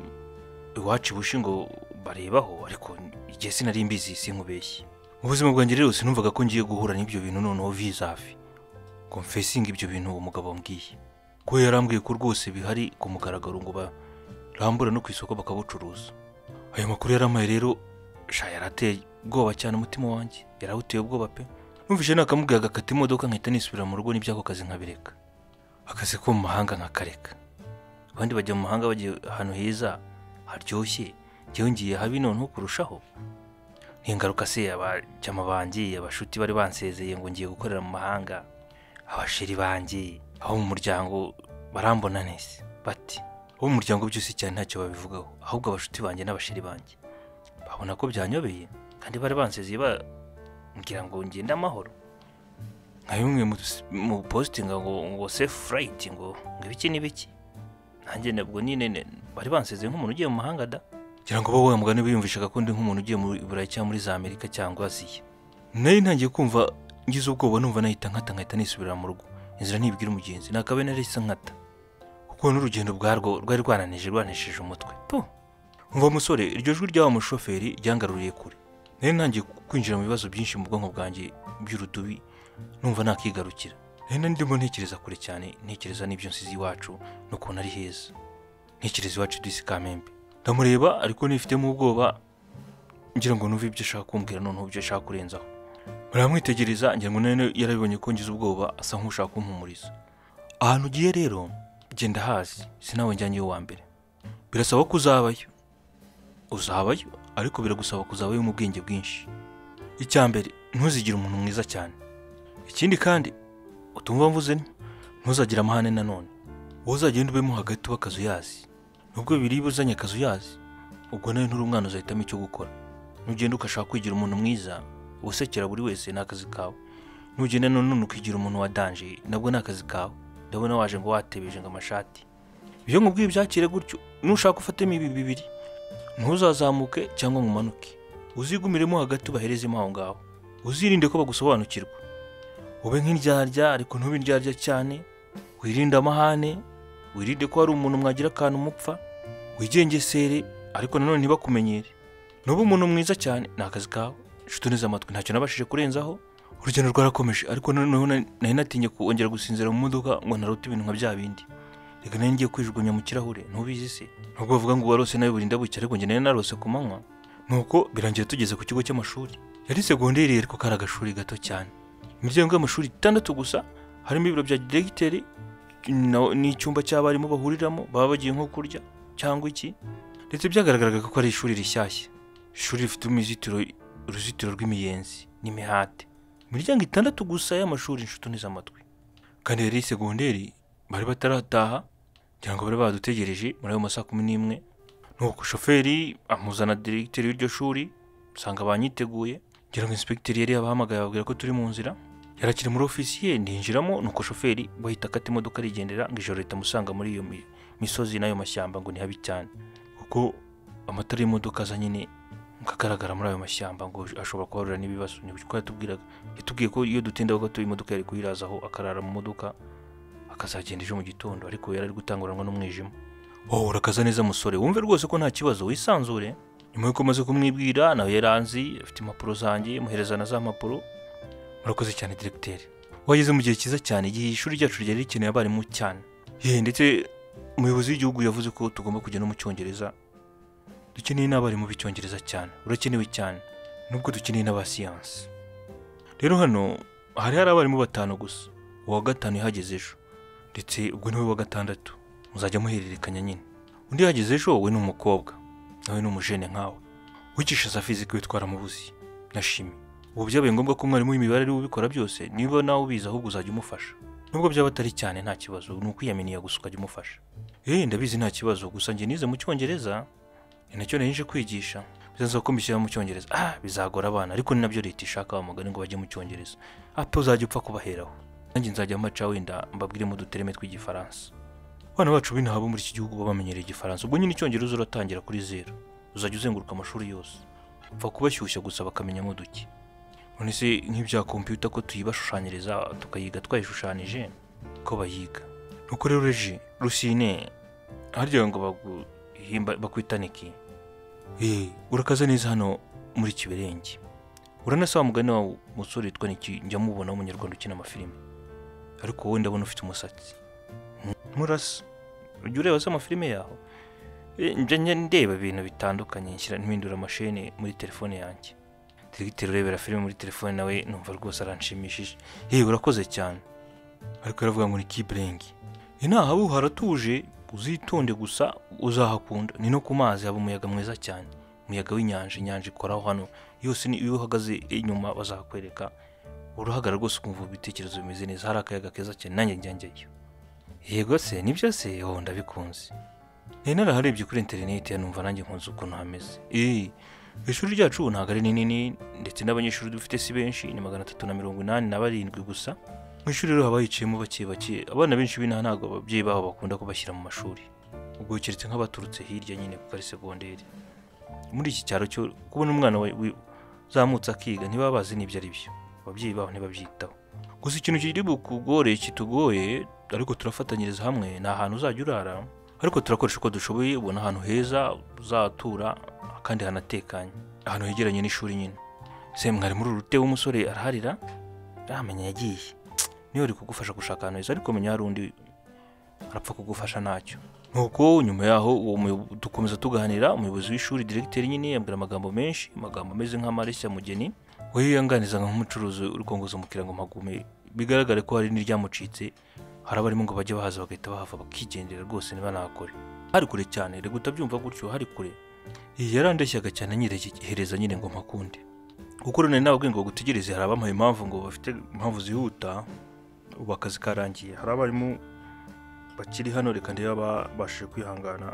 iwacu bushi ngo barebaho, ariko igihe sinari mbizi sinkubeshye. Mu buzima bwanjye rero sinumvaga ko ngiye guhura n'ibyo bintu noneho vizafi confessing ibyo bintu umugabo mbwiye ko yarambwiye ko rwose bihari ku mugaragaro ngo barambura no kwisoko bakabucuruza. Ayo makuru yaramaye rero sha yarateye ubwoba cyane umutima wanjye, yarawuteye ubwoba pe. Numvise nakamubwiye agakata imodoka nkahita nisubira mu rugo n'ibyako kazi nkabireka, akazi ko mu mahanga nkakareka. Abandi bajya mu mahanga bagiye ahantu heza haryoshye, njyewe ngiye habi noneho kurushaho. N'ingaruka se abajama banjye abashuti bari bansezeye ngo ngiye gukorera mu mahanga, abasheri banjye aho mu muryango barambona nese bati aho mu muryango byose cyane ntacyo babivugaho, ahubwo abashuti banjye n'abasheri banjye babona ko byanyobeye kandi bari bansezeye ba ngira ngo ngenda amahoro. Nkayumwe mu posting ngo ngo safe flight ngo ngibiki nibiki, nanjye nabwo nyine bari bansezeye nk'umuntu ugiye mu mahanga da, ngira ngo bo mugane biyumvishaga ko ndi nk'umuntu ugiye muri Burayi cyangwa muri za Amerika cyangwa Aziya. Nari ntangiye kumva ngize ubwoba, numva nahita nkata nkahita nisubira mu rugo, inzira ntibwira umugenzi nakabe narisa nkata kuko n'urugendo bwarwo rwari rwananije rwanesheje umutwe. Tu umva musore, iryo jwi ryawa mushoferi ryangaruriye kure. Nari ntangiye kwinjira mu bibazo byinshi mu bwonko bwanjye by'urudubi, numva nakigarukira. Nari ndimo ntekereza kure cyane, ntekereza n'ibyo nsizi iwacu no kubona ari heza, ntekereza iwacu disi Kamembe. Ndamureba ariko nifitemo ubwoba, ngira ngo numve ibyo ashaka kumbwira noneho ibyo ashaka kurenzaho. Baramwitegereza ngira ngo none yarabibonye ko ngize ubwoba, asa nk'ushaka kumpumuriza. Ahantu ugiye rero genda hazi, sinawe njyanye wa mbere, birasaba ko uzabayo. Uzabayo ariko biragusaba kuzabayo mu bwenge bwinshi. Icyambere ntuzigire umuntu mwiza cyane. Ikindi kandi utumva mvuze ntuzagira amahane nanone, uzagenda ubemo hagati w'akazu yazi, nubwo biri buzanye akazu yazi, ubwo nawe nturi umwana uzahitamo icyo gukora. Nugenda ukashaka kwigira umuntu mwiza usekera buri wese n'akazi kawe, nugenda none ukigira umuntu wa danger nabwo n'akazi kawe. Ndabona waje ngo watebeje ngo amashati, ibyo nkubwiye byakire gutyo. Nushaka ufatemo ibi bibiri, ntuzazamuke cyangwa ngumanuke, uzigumiremo hagati ubaherezemo aho ngaho. Uzirinde ko bagusobanukirwa, ube nk'indyarya ariko ntubindyarya cyane. Wirinde amahane, wirinde ko hari umuntu mwagira akantu mupfa, wigengesere ariko nanone ntibakumenyere. Nuba umuntu mwiza cyane n'akazi kawe. Shuto neza amatwi ntacyo nabashije kurenzaho. Urugendo rwarakomeje ariko noneho nari natinye kongera gusinzira mu modoka ngo narute ibintu nka bya bindi. Reka nari ngiye kwijugunya mu kirahure, ntubizi se nubwo bavuga ngo warose nawe burinda bucya, ariko njye nari narose ku manywa. Nuko birangira tugeze ku kigo cy'amashuri, yari segonderi ariko kari agashuri gato cyane. Imiryango y'amashuri itandatu gusa, harimo ibiro bya diregiteri n'icyumba cy'abarimu bahuriramo baba bagiye nko kurya cyangwa iki, ndetse byagaragaraga ko ari ishuri rishyashya, ishuri rifite umuzitiro uruzitiro rw'imiyenzi n'imihate. Imiryango itandatu gusa y'amashuri inshuto neza amatwi, kandi yari segonderi bari batarataha, ngira ngo bari badutegereje muri ayo masaha kumi n'imwe. Nuko shoferi amuzana diregiteri y'iryo shuri, usanga banyiteguye, ngira ngo inspecteur yari yabahamagaye ababwira ko turi mu nzira. Yarakiri muri ofisi ye, ndinjiramo, nuko shoferi bahita akata imodoka arigendera ngo ijoro ritamusanga muri iyo misozi n'ayo mashyamba ngo ni habi cyane, kuko amatara y'imodoka za nyine mukagaragara muri ayo mashyamba ngo ashobora kuharura n'ibibazo. Nibwo yatubwiraga, yatubwiye ko iyo dutindaho gato imodoka yari kuyirazaho akarara mu modoka akazagenda ejo mu gitondo, ariko yari ari gutanguranwa n'umwijima. Oh, urakaza neza musore, wumve rwose ko nta kibazo, wisanzure. Nyuma yuko maze kumwibwira nawe yaranzi afite impapuro zanjye, muhereza na za mpapuro. Murakoze cyane diregiteri. wageze mu gihe cyiza cyane igihe ishuri ryacu ryari rikeneye abarimu cyane. Ye ndetse umuyobozi w'igihugu yavuze ko tugomba kujya no mu cyongereza. Dukeneye n'abarimu b'icyongereza cyane, urakenewe cyane, nubwo dukeneye n'aba siyansi. Rero hano hari hari abarimu batanu gusa, uwa gatanu yahageze ejo, ndetse ubwo niwe wa gatandatu muzajya muhererekanya nyine. Undi yahageze ejo we ni umukobwa, nawe ni umujene nkawe, wigisha za fizike we twaramubuze na shimi. Ubu byabaye ngombwa ko umwarimu w'imibare ari ubikora byose, niba nawe ubizi ahubwo uzajya umufasha. Nubwo byaba atari cyane nta kibazo, ni ukwiyaminiya gusa ukajya umufasha. Eh ndabizi nta kibazo, gusa njye nize mu cyongereza, ni nacyo nahije kwigisha. Bizaza ko mbishyira mu cyongereza, ah bizagora abana, ariko ni nabyo leta ishaka bamugane ngo bajye mu cyongereza. Ape uzajya upfa kubaheraho. Nanjye nzajya maca wenda mbabwire mu dutereme tw'igifaransa. Abana bacu b'inaha bo muri iki gihugu babamenyereye igifaransa, ubwo nyine icyongereza uratangira kuri zero, uzajya uzenguruka amashuri yose, upfa kubashyushya gusa bakamenyamo duke. None se nk'ibya computer ko tuyibashushanyiriza tukayiga twayishushanije ko bayiga. Nuko rero reji Rusine harya ngo baguhimba bakwitaniki. Eh urakaza neza hano muri Kiberenge. Uranasaba mugani wa musore yitwa niki njya mubona umunyarwanda ukina amafilime. Ariko wowe ndabona ufite umusatsi. Murasa ujya ureba se amafilime yaho? Njye ndeba ibintu bitandukanye nshyira mpindura amashene muri telefone yanjye. Directeur urebera filime muri telefone nawe numva rwose aranshimishije. Eh urakoze cyane. Ariko yaravuga ngo ni Kiberenge. Inaha aho haratuje, uzitonde gusa uzahakunda. Ni no ku mazi haba umuyaga mwiza cyane, umuyaga w'inyanja, inyanja ikoraho hano yose. Ni iyo uhagaze inyuma bazakwereka, urahagara rwose ukumva ibitekerezo bimeze neza, hari akayaga keza cyane, nanjye njyangeyo. Yego se nibyo se, oh ndabikunze. Eh naraharebye kuri internet numva nanjye nkunze ukuntu hameze. Eh ishuri ryacu ntago ari nini, ndetse n'abanyeshuri dufite si benshi, ni magana atatu na mirongo inani na barindwi gusa. Mu ishuri rero haba hiciyemo bake bake, abana benshi b'inaha ntago ababyeyi babo bakunda kubashyira mu mashuri, ubwo keretse nk'abaturutse hirya nyine ku kari segonderi. Muri iki cyaro cyo kubona umwana zamutse akiga ntibaba bazi n'ibyo ari byo, ababyeyi babo ntibabyitaho. Gusa ikintu kiri bukugore kitugoye, ariko turafatanyiriza hamwe, nta hantu uzajya urara, ariko turakoresha uko dushoboye, ubona ahantu heza uzatura kandi hanatekanye, ahantu hegeranye n'ishuri nyine. Se mwari muri urute w'umusore araharira, ramenya yagiye, niyo ari kugufasha gushaka ahantu heza, ariko menya hari undi arapfa kugufasha ntacyo. Nuko nyuma yaho uwo dukomeza tuganira, umuyobozi w'ishuri directeur nyine yambwira amagambo menshi, amagambo ameze nk'amareshya mugeni. We yanganiza nk'umucuruzi urukongoza umukira ngo magume, bigaragare ko hari n'iryamucitse, hari abarimo ngo bajye bahaza bagahita bahava bakigendera rwose niba nakore. Hari kure cyane, rego utabyumva gutyo, hari kure. Yarandeshyaga cyane nyirehereza nyine ngo mpakunde. Kuko rone nababwiye ngo gutegereze, hari abampaye impamvu ngo bafite impamvu zihuta, ubu akazi karangiye. Hari abarimo bakiri hano, reka ndeba babashije kwihangana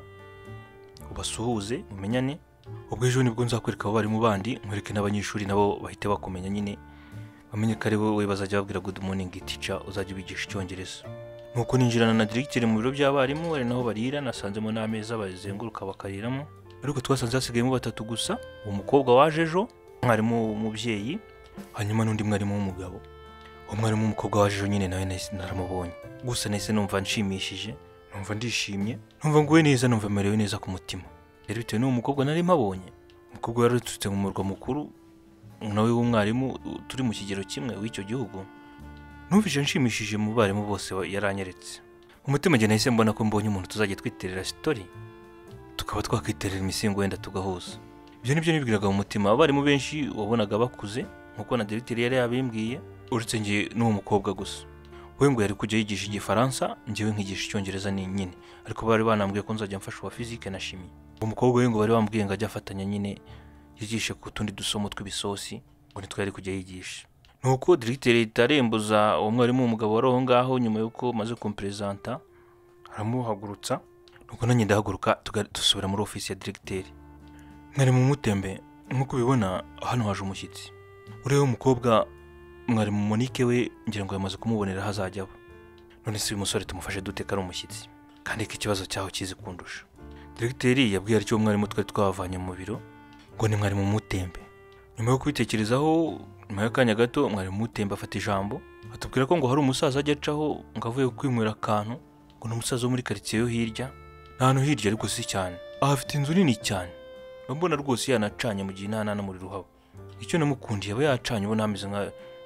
ubasuhuze mumenyane. Ubwo ejo nibwo nzakwereka abo barimo bandi, nkwereke n'abanyeshuri nabo bahite bakomenya nyine, bamenye ko ari wowe bazajya babwira good morning teacher, uzajya ubigisha icyongereza. Nuko ninjirana na directeur mu biro by'abarimu, ari naho barira, nasanzemo n'ameza bazenguruka bakariramo. Ariko twasanze hasigayemo batatu gusa, umukobwa waje ejo, mwarimu umubyeyi, hanyuma n'undi mwarimu w'umugabo. Uwo mwarimu w'umukobwa waje ejo nyine nawe naramubonye. Gusa nahise numva nshimishije, numva ndishimye, numva nguwe neza, numva merewe neza ku mutima. Rero bitewe n'uwo mukobwa nari mpabonye, umukobwa yarutse mu murwa mukuru, nawe w'umwarimu turi mu kigero kimwe w'icyo gihugu. Numvise nshimishije mu barimu bose yaranyeretse. Umutima njye nahise mbona ko mbonye umuntu tuzajya twiterera story, tukaba twakiterera imisingo wenda tugahuza. Ibyo nibyo nibwiraga mu mutima. Abarimu benshi wabonaga bakuze nkuko na directeur yari yabimbwiye, uretse ngiye n'uwo mukobwa gusa. We ngo yari kujya yigisha igifaransa, njyewe nkigisha icyongereza ni nyine, ariko bari banambwiye ko nzajya mfasha wa physique na chimie. Umukobwa we ngo bari bambwiye ngo ajya afatanya nyine yigishe ku tundi dusomo tw'ibisosi, ngo nitwe yari kujya yigisha. Nuko directeur itarembuza uwo mwarimu w'umugabo wari aho ngaho, nyuma yuko maze kumpresenta aramuhagurutsa. Nuko nanjye ndahaguruka dusubira muri office ya directeur. Mwari mu mutembe, nkuko bibona hano haje umushyitsi. Uriya umukobwa mwari mu Monique we ngira ngo yamaze kumubonera hazajya abo. None se uyu musore tumufashe dute kari umushyitsi, kandi iki kibazo cyaho kizi kundusha. Directeur yabwiye aricyo mwarimu twari twavanye mu biro ngo ni mwari mu mutembe. Nyuma yo kubitekerezaho, nyuma y'akanya gato mwari mu mutembe afata ijambo, atubwira ko ngo hari umusaza ajya acaho ngo avuye kwinywera akantu, ngo ni umusaza wo muri quartier yo hirya, n'ahantu hirya ariko si cyane. Aha afite inzu nini cyane, mbona rwose yanacanye mu gihe nta na muri ruhabo. Icyo namukundiye aba yacanye, ubona ameze nka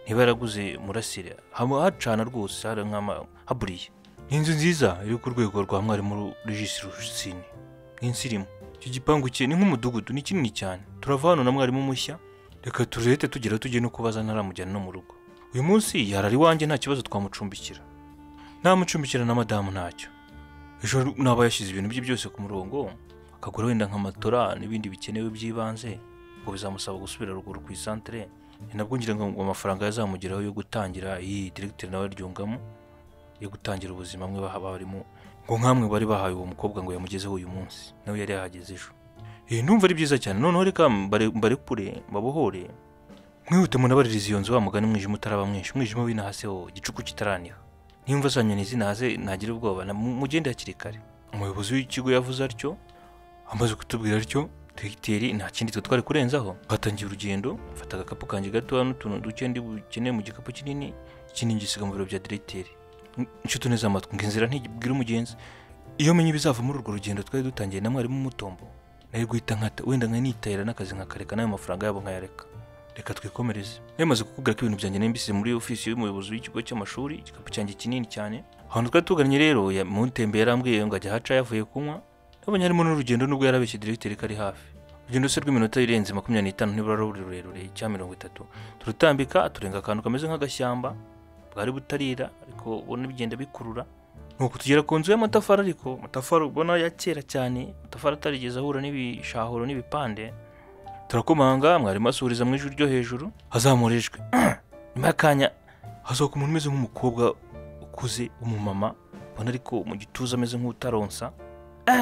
niba yaraguze murasire hama hacana rwose hari nk'ama haburiye. Inzu nziza iri ku rwego rwa mwarimu Regis Rusine insirimu. Icyo gipangu cye ni nk'umudugudu, ni kinini cyane. Turava hano na mwarimu mushya, reka turete tugera tujye no kubaza ntaramujyana no mu rugo. Uyu munsi yarari wanjye nta kibazo twamucumbikira, namucumbikira na madamu ntacyo. Ejo naba yashyize ibintu bye byose ku murongo, akagura wenda nk'amatora n'ibindi bikenewe by'ibanze, ngo bizamusaba gusubira ruguru ku isantere. Ni nabwo ngira ngo amafaranga yazamugeraho yo gutangira iyi directeur nawe ryungamo yo gutangira ubuzima mwe baha barimo, ngo nkamwe bari bahaye uwo mukobwa ngo yamugezeho uyu munsi, nawe yari yahageze ejo. Eh ndumva ari byiza cyane. Noneho reka mbare kure babohore, mwihute munabaririza iyo nzu wa mugani mwijima utaraba mwinshi, mwijima winahaseho igicuku kitaraniha. Nimva sanyoni zinaze nagira ubwoba mugende hakiri kare. Umuyobozi w'ikigo yavuze atyo, amaze kutubwira atyo, directeur nta kindi twari kurenzaho. Batangiye urugendo, mfata agakapu kanje gato n'utuntu duke ndi bukeneye mu gikapu kinini, ikindi ngisiga mu biro bya directeur. Inshuti neza amatwi nginzira ntibwira umugenzi. Iyo menye bizava muri urwo rugendo twari dutangiye na mwarimu mutombo, nari guhita nkata wenda nkanitayira n'akazi nkakareka nayo mafaranga yabo nkayareka. Reka twikomereze. Yamaze kukubwira ko ibintu byanjye nembise muri office y'umuyobozi w'ikigo cy'amashuri, igikapu cyanjye kinini cyane. Ahantu twari tuganye rero ya muntembe yarambwiye ngo ajya haca yavuye kunywa. Nabonye harimo n'urugendo nubwo yarabeshye directeur kari hafi. Urugendo se rw'iminota irenze makumyabiri n'itanu nibura rurerure cya mirongo itatu. Turutambika turenga akantu kameze nk'agashyamba, bwari butarira ariko ubona bigenda bikurura. Nuko tugera ku nzu y'amatafari, ariko amatafari ubona ya kera cyane, amatafari atarigeze ahura n'ibishahuro n'ibipande. Turakomanga, mwarimu asubiriza mu ijwi ryo hejuru, azamurejwe. Nyuma y'akanya hasohoka umuntu umeze nk'umukobwa ukuze w'umumama, ubona ariko mu gituza ameze nk'utaronsa. Eh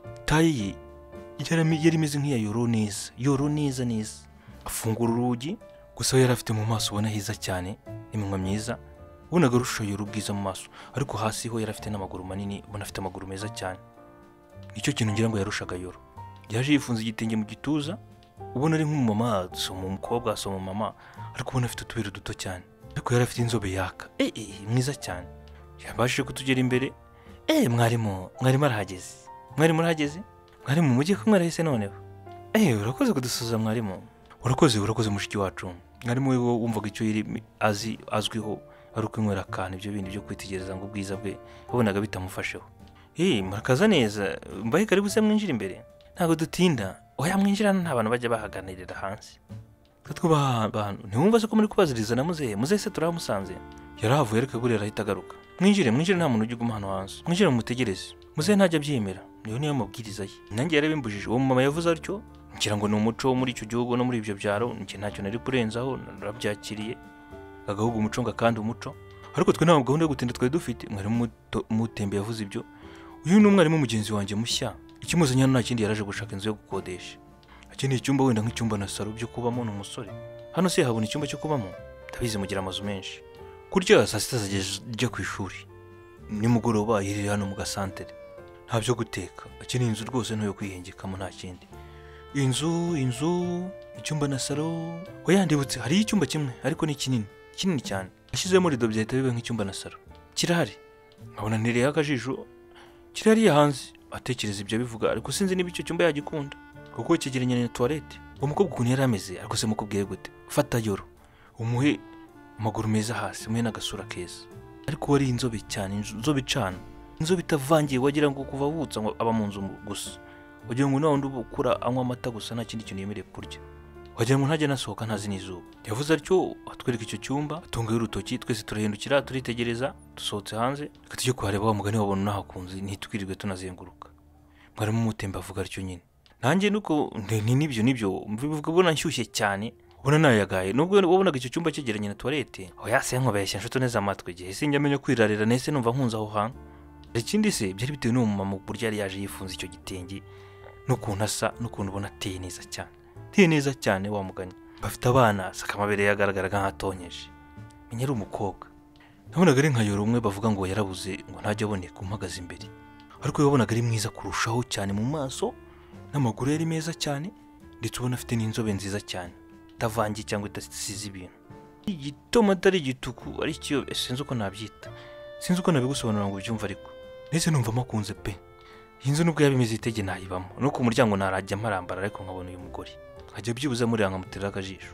tayi yari imeze nk'iya yoro neza, yoro neza neza. Afungura urugi, gusa yari afite mu maso ubona hiza cyane, iminwa myiza, ubonaga arusha yoro ubwiza mu maso, ariko hasi ho yari afite n'amaguru manini, ubona afite amaguru meza cyane. Nicyo kintu ngira ngo yarushaga yoro. Yaje yifunze igitenge mu gituza, ubona ari nk'umumama, so mu mukobwa so mu mama, ariko ubona afite utubiro duto cyane, ariko yari afite inzobe yaka. Eh eh mwiza cyane. Yabashije kutugera imbere. Eh mwarimu, mwarimu arahageze. Mwarimu arahageze? Mwarimu mujye ko mwarahise noneho. Eh urakoze kudusuza mwarimu. Urakoze urakoze mushiki wacu. Mwarimu we wumvaga icyo yiri azi azwiho ari ukwinywera akantu, ibyo bintu byo kwitegereza ngo ubwiza bwe wabonaga bitamufasheho. Eh murakaza neza, mbaye karibu se mwinjira imbere. Ntago dutinda. Oya mwinjirana nta bantu bajya bahaganirira hanze. Twubaha abantu. Ntiwumva se ko muri kubaziriza na muzehe? Muzehe se turamusanze. Yarahavuye ariko gurira ahita agaruka. Mwinjire mwinjire nta muntu ujye guma hano hanze. Mwinjire mumutegereze. Muzehe ntajya byemera. Niyo niyo mabwiriza ye. Nanjye yarabimbujije. Uwo mama yavuze atyo, ngira ngo ni umuco wo muri icyo gihugu no muri ibyo byaro, nje ntacyo nari kurenzaho, narabyakiriye. Agahugu umuco kandi umuco. Ariko twe nta gahunda yo gutinda twari dufite. Mwarimu mutembe yavuze ibyo. Uyu ni umwarimu mugenzi wanjye mushya. Ikimuzanye hano nta kindi yaraje gushaka inzu yo gukodesha. Akeneye icyumba wenda nk'icyumba na salo byo kubamo n'umusore. Hano se habona icyumba cyo kubamo? Ndabizi mugira amazu menshi. Kurya saa sita zajya ku ishuri. Nimugoroba yiri hano mu gasantere. Nta byo guteka. Akeneye inzu rwose nto yo kwihengekamo nta kindi. Inzu, inzu, icyumba na salo. Oya ndibutse hari icyumba kimwe ariko ni kinini, kinini cyane. Ashyizemo rido byahita bibe nk'icyumba na salo. Kirahari. Nkabona ntereye akajisho. Kirahari hanze. Atekereza ibyo bivuga, ariko sinzi niba icyo cyumba yagikunda. Kuko cyegeranye na toilette. Umukobwa ukuntu yari ameze, ariko se mukubwiye gute? Fata yoro. Umuhe amaguru meza hasi, umuhe n'agasura keza. Ariko wari inzobe cyane, inzobe cana. Inzobe itavangiye wagira ngo kuva wutsa ngo aba mu nzu gusa. Wagira ngo nawe ndubukura anywa amata gusa nta kindi kintu yemereye kurya. Wagira ngo ntajya nasohoka ntazi n'izuba. Yavuze atyo atwereka icyo cyumba, atungaye urutoki, twese turahindukira turitegereza, dusohotse hanze. Reka tujye kuhareba wa mugani wabona nahakunze, ntitwirirwe tunazenguruka. Mwarimu mutemba avuga atyo nyine. Nanjye nuko ni nibyo nibyo mbivuga ubona nshyushye cyane, ubona nayagaye. Nubwo wabonaga icyo cyumba cyegeranye na toilette. Oya se nkobeshya nshuto neza amatwi gihe sinjya menya kwirarira nese numva nkunza aho hantu. Ikindi se byari bitewe n'uwo mama burya yari yaje yifunze icyo gitenge, n'ukuntu asa n'ukuntu ubona ateye neza cyane. Ateye neza cyane wa mugani. Bafite abana saka amabere yagaragaraga nk'atonyeje. Menya ari umukobwa. Nabonaga ari nka yoro umwe bavuga ngo yarabuze ngo ntajya aboneka umuhagaze imbere. Ariko yabonaga ari mwiza kurushaho cyane mu maso, n'amaguru yari meza cyane, ndetse ubona afite n'inzobe nziza cyane, tavangi cyangwa itasize ibintu. Igitoma atari igituku ari cyo sinzi uko nabyita. Sinzi uko nabigusobanura ngo ubyumva, ariko nese numva makunze pe. Inzu nubwo yabimeze itege nayibamo, no ku muryango narajya marambara, ariko nkabona uyu mugore. Ajya byibuza muri anga mutera akajisho.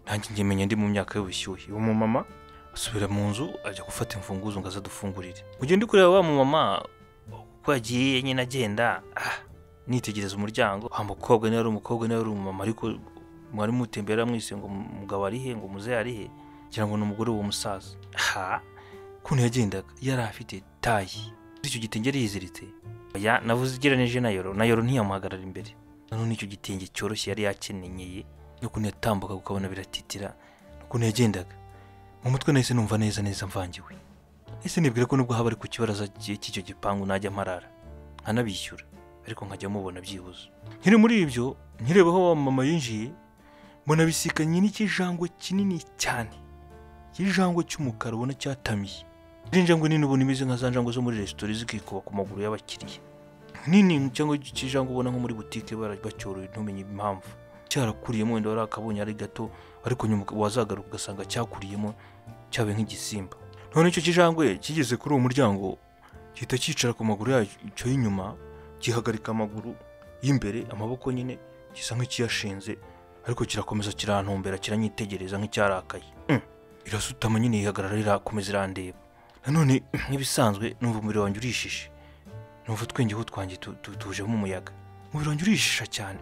nanjye ngemenya ndi mu myaka y'ubushyuhe. Uwo mama asubira mu nzu ajya gufata imfunguzo ngo azadufungurire. Ujye ndi kureba wa mama ko yagiye nyine agenda, ah nitegereza umuryango, wa mukobwa ni ari umukobwa ni ari umumama, ariko mwari mutembera mwise ngo umugabo ari he ngo muze ari he, cyangwa ngo n'umugore wo musaza. Ha kuntu yagendaga yari afite tayi, icyo gitenge yiziritse. Ya navuze igereranije na Yoro, na Yoro ntiyamuhagarara imbere. None icyo gitenge cyoroshye yari yakenenyeye, no kuntu yatambuka ukabona biratitira, kuntu yagendaga. Mu mutwe nahise numva neza neza mvangiwe. Ese nibwira ko nubwo haba ari ku kibaraza cy'icyo gipangu najya marara nkanabishyura, ariko nkajya mubona byibuze. Nkiri muri ibyo nkirebaho wa mama yinjiye, mbona bisikanye n'ikijangwe kinini cyane, ikijangwe cy'umukara ubona cyatamiye. Injangwe nini ubona imeze nka za njangwe zo muri resitora zikikuba ku maguru y'abakiriya. Nini cyangwa ikijangwe ubona nko muri butike baracyoroye ntumenye impamvu. Cyarakuriyemo wenda wari akabonye ari gato, ariko nyuma wazagaruka ugasanga cyakuriyemo cyabe nk'igisimba. None icyo kijangwe kigeze kuri uwo muryango gihita cyicara ku maguru yacyo y'inyuma, gihagarika amaguru y'imbere, amaboko nyine gisa nk'ikiyashinze, ariko kirakomeza kirantumbera kiranyitegereza nk'icyarakaye. Mm. Irasutama nyine yihagarara irakomeza irandeba. Nanone nk'ibisanzwe numva umubiri wanjye urishishe, numva twengeho twanjye tuje mu muyaga. Umubiri wanjye urishisha cyane,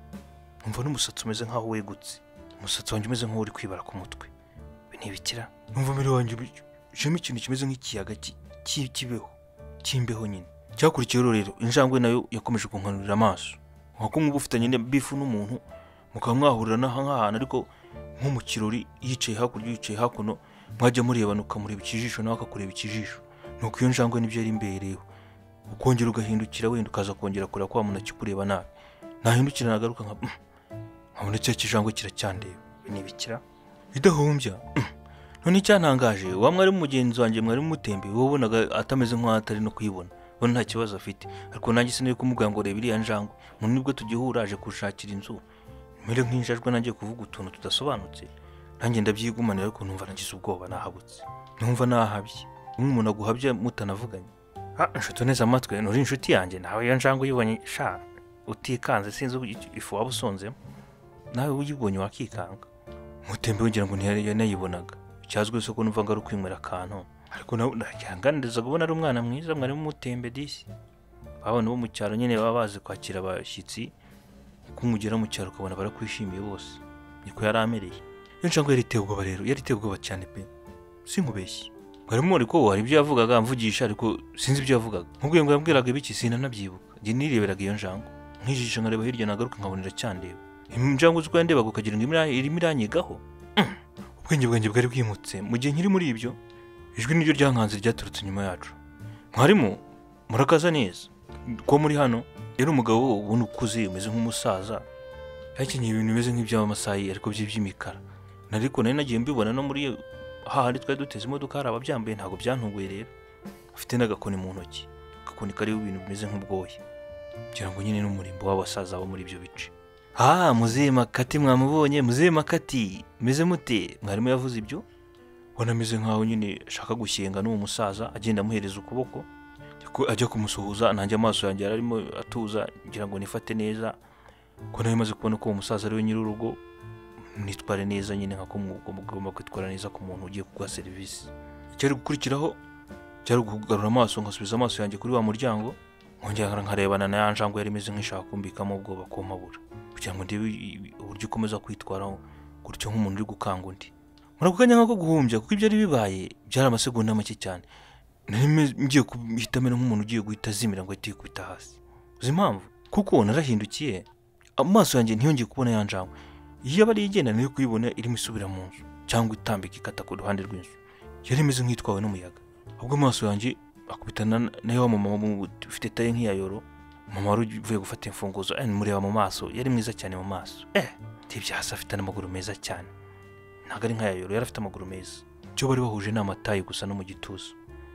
numva n'umusatsi umeze nkaho wegutse, umusatsi wanjye umeze nkaho uri kwibara ku mutwe. Binibikira numva umubiri wanjye jemo ikintu kimeze nk'ikiyaga kibeho cyimbeho nyine. Cyakurikiye rero injangwe nayo yakomeje kunkanurira amaso, nkako nk'ubu ufitanye bifu n'umuntu mukaba mwahurira n'ahantu, ariko nko mu kirori yicaye hakurya yicaye hakuno, mwajya murebana ukamureba ikijisho nawe akakureba ikijisho. Nuko iyo njangwe nibyo yari imbereyeho, ukongera ugahindukira wenda ukaza kongera kureba ko umuntu akikureba nabi. Nahindukira nagaruka nka nkabona cya kijangwe kiracyandeba. Binibikira bidahumbya. None icyantangaje, wa mwari mugenzi wanjye mwari mutembe, wowe ubonaga atameze nk'aho atari no kuyibona, ubona nta kibazo afite. Ariko nanjye sinari kumubwira ngo reba iriya njangwe, umuntu nibwo tugihura aje kushakira inzu, mere nk'injajwe nanjye kuvuga utuntu tudasobanutse. Nanjye ndabyigumanira, ariko numva nagize ubwoba nahabutse, numva nahabye nk'umuntu aguhabye mutanavuganye. Ah nshuti neza amatwe, nuri inshuti yanjye, nawe iyo njangwe uyibonye sha utikanze sinzi ifu waba usonzemo, nawe uyibonye wakikanga. Mutembe wongera ngo ntiyanayibonaga, cyazwe se ko numva ngari kwinywera akantu, ariko naganiriza kubona ari umwana mwiza mwari mutembe disi. Abana bo mu cyaro nyine baba bazi kwakira abashyitsi, kumugera mu cyaro ukabona barakwishimiye bose, niko yari amereye. Iyo njangwe yari iteye ubwoba rero, yari iteye ubwoba cyane pe, sinkubeshye. Mwarimo ariko hari ibyo yavugaga mvugisha, ariko sinzi ibyo yavugaga. Nkubwiye ngo yambwiraga ibiki sinanabyibuka, njye nireberaga iyo njangwe nkijisha nkareba hirya nagaruka nkabonera cyandeba. Injangwe uziko yandebaga ukagira ngo irimo iranyigaho. Ubwenge bwanjye bwari bwimutse. Mu gihe nkiri muri ibyo, ijwi niryo ryankanze ryaturutse nyuma yacu. Mwarimo murakaza neza ko muri hano. Yari umugabo ubona ukuze umeze nk'umusaza, yakenyeye ibintu bimeze nk'iby'amasayi ariko by'iby'imikara. Nariko nari nagiye mbibona no muri hahandi twari duteze imodoka hari ababyambaye, ntago byantunguye rero. Afite n'agakoni mu ntoki, agakoni kariho ibintu bimeze nk'ubwoya, kugira ngo nyine n'umurimbo w'abasaza bo muri ibyo bice. Ah Muzee Makati mwamubonye, Muzee Makati meze mute? Mwarimo yavuze ibyo, bona meze nkaho nyine ashaka gushenga n'uwo musaza, agenda amuhereza ukuboko ajya kumusuhuza. Nanjye amaso yanjye arimo atuza ngira ngo nifate neza, ko nayo maze kubona ko uwo musaza ari we nyiri urugo, nitware neza nyine nkako mugomba kwitwara neza ku muntu ugiye kuguha serivisi. Cyari gukurikiraho cyari kugarura amaso nkasubiza amaso yanjye kuri wa muryango, nkongera nkarebana na yanjangwe yari imeze nk'ishaka kumbikamo ubwoba ko mabura, kugira ngo ndebe uburyo ukomeza kwitwaraho gutyo nk'umuntu uri gukanga undi. Murakuganya nkako guhumbya, kuko ibyo ari bibaye byari amasegonda make cyane. Nari ngiye kuhitamera nk'umuntu ugiye guhita azimira ngo ahite kwita hasi. Uzi impamvu? Kuko narahindukiye, amaso yanjye ntiyongeye kubona yanjangwe. Iyo bari igenda niyo kuyibona irimo isubira mu nzu cyangwa itambika ikata ku ruhande rw'inzu. Yari imeze nk'itwawe n'umuyaga. Ahubwo amaso yanjye akubitana nayo wa mama ufite taye nk'iya Yoro, mama wari uvuye gufata imfunguzo. Eh mureba mu maso, yari mwiza cyane mu maso. Eh tibyasa afite n'amaguru meza cyane, ntago ari nk'aya Yoro, yari afite amaguru meza. Cyo bari bahuje n'amatayi gusa no mu gituza.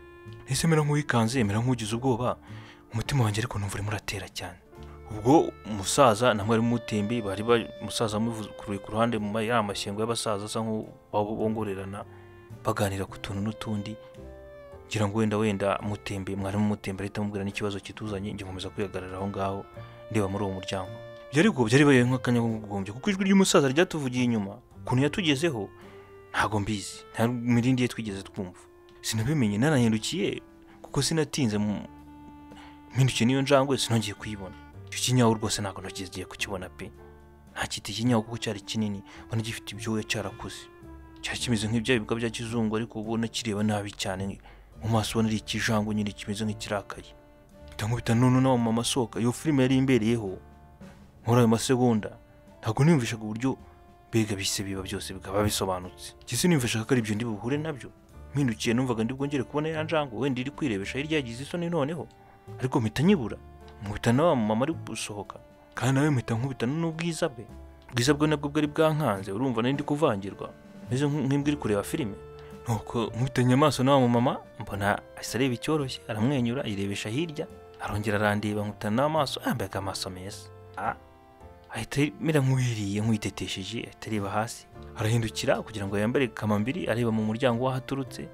Ese mera nk'uwikanze, mera nk'ugize ubwoba, umutima wanjye ariko numva urimo uratera cyane. Ubwo umusaza namwe ari mutembe, bari umusaza amuvukuruye ku ruhande mu y'amashyengo y'abasaza asa nk'ubongorerana baganira ku tuntu n'utundi, ngira ngo wenda wenda mutembe mwari mu mutembe ahita amubwira n'ikibazo kituzanye. Nje nkomeza kwihagarara aho ngaho ndeba muri uwo muryango. Byari ko byari baye nk'akanya gugombye, kuko ijwi ry'umusaza ryatuvugiye inyuma ukuntu yatugezeho ntago mbizi, nta mirindi ye twigeze twumva. Sinabimenye narahindukiye kuko sinatinze mu mpindukiye niyo njangwe sinongeye kuyibona. Icyo kinyawu rwose ntago nagiye kukibona pe. Nta kiti kinyawu kuko cyari kinini, ubona gifite ibyoya cyarakuze. Cyari kimeze nk'ibya bibuga bya kizungu ariko ubona kireba nabi cyane. Mu maso ubona ari ikijango nyine kimeze nk'ikirakaye. Ndamubita none na mama soka iyo filime yari imbereyeho. Nkora ayo masegonda ntago niyumvishaga uburyo bega bise biba byose bikaba bisobanutse. Kisi niyumvishaga ko ari ibyo ndi buhure nabyo. Mpindukiye numvaga ndi bwongere kubona ya njangwe wenda iri kwirebesha hirya yagize isoni noneho, ariko mpita nyibura. Nkubita na mama ari gusohoka kandi nawe mpita nkubita n'ubwiza bwe. Ubwiza bwe nabwo bwari bwankanze, urumva nari ndi kuvangirwa meze nk'imbwa iri kureba filime. Nuko nkubitanye amaso na mama mbona asareba icyoroshye, aramwenyura yirebesha hirya, arongera arandeba nkubita n'amaso ambeka amaso meza. Ah, ahita mera nk'uwiriye nk'uyitetesheje, atareba hasi, arahindukira kugira ngo yambare kamambiri areba mu muryango wahaturutse.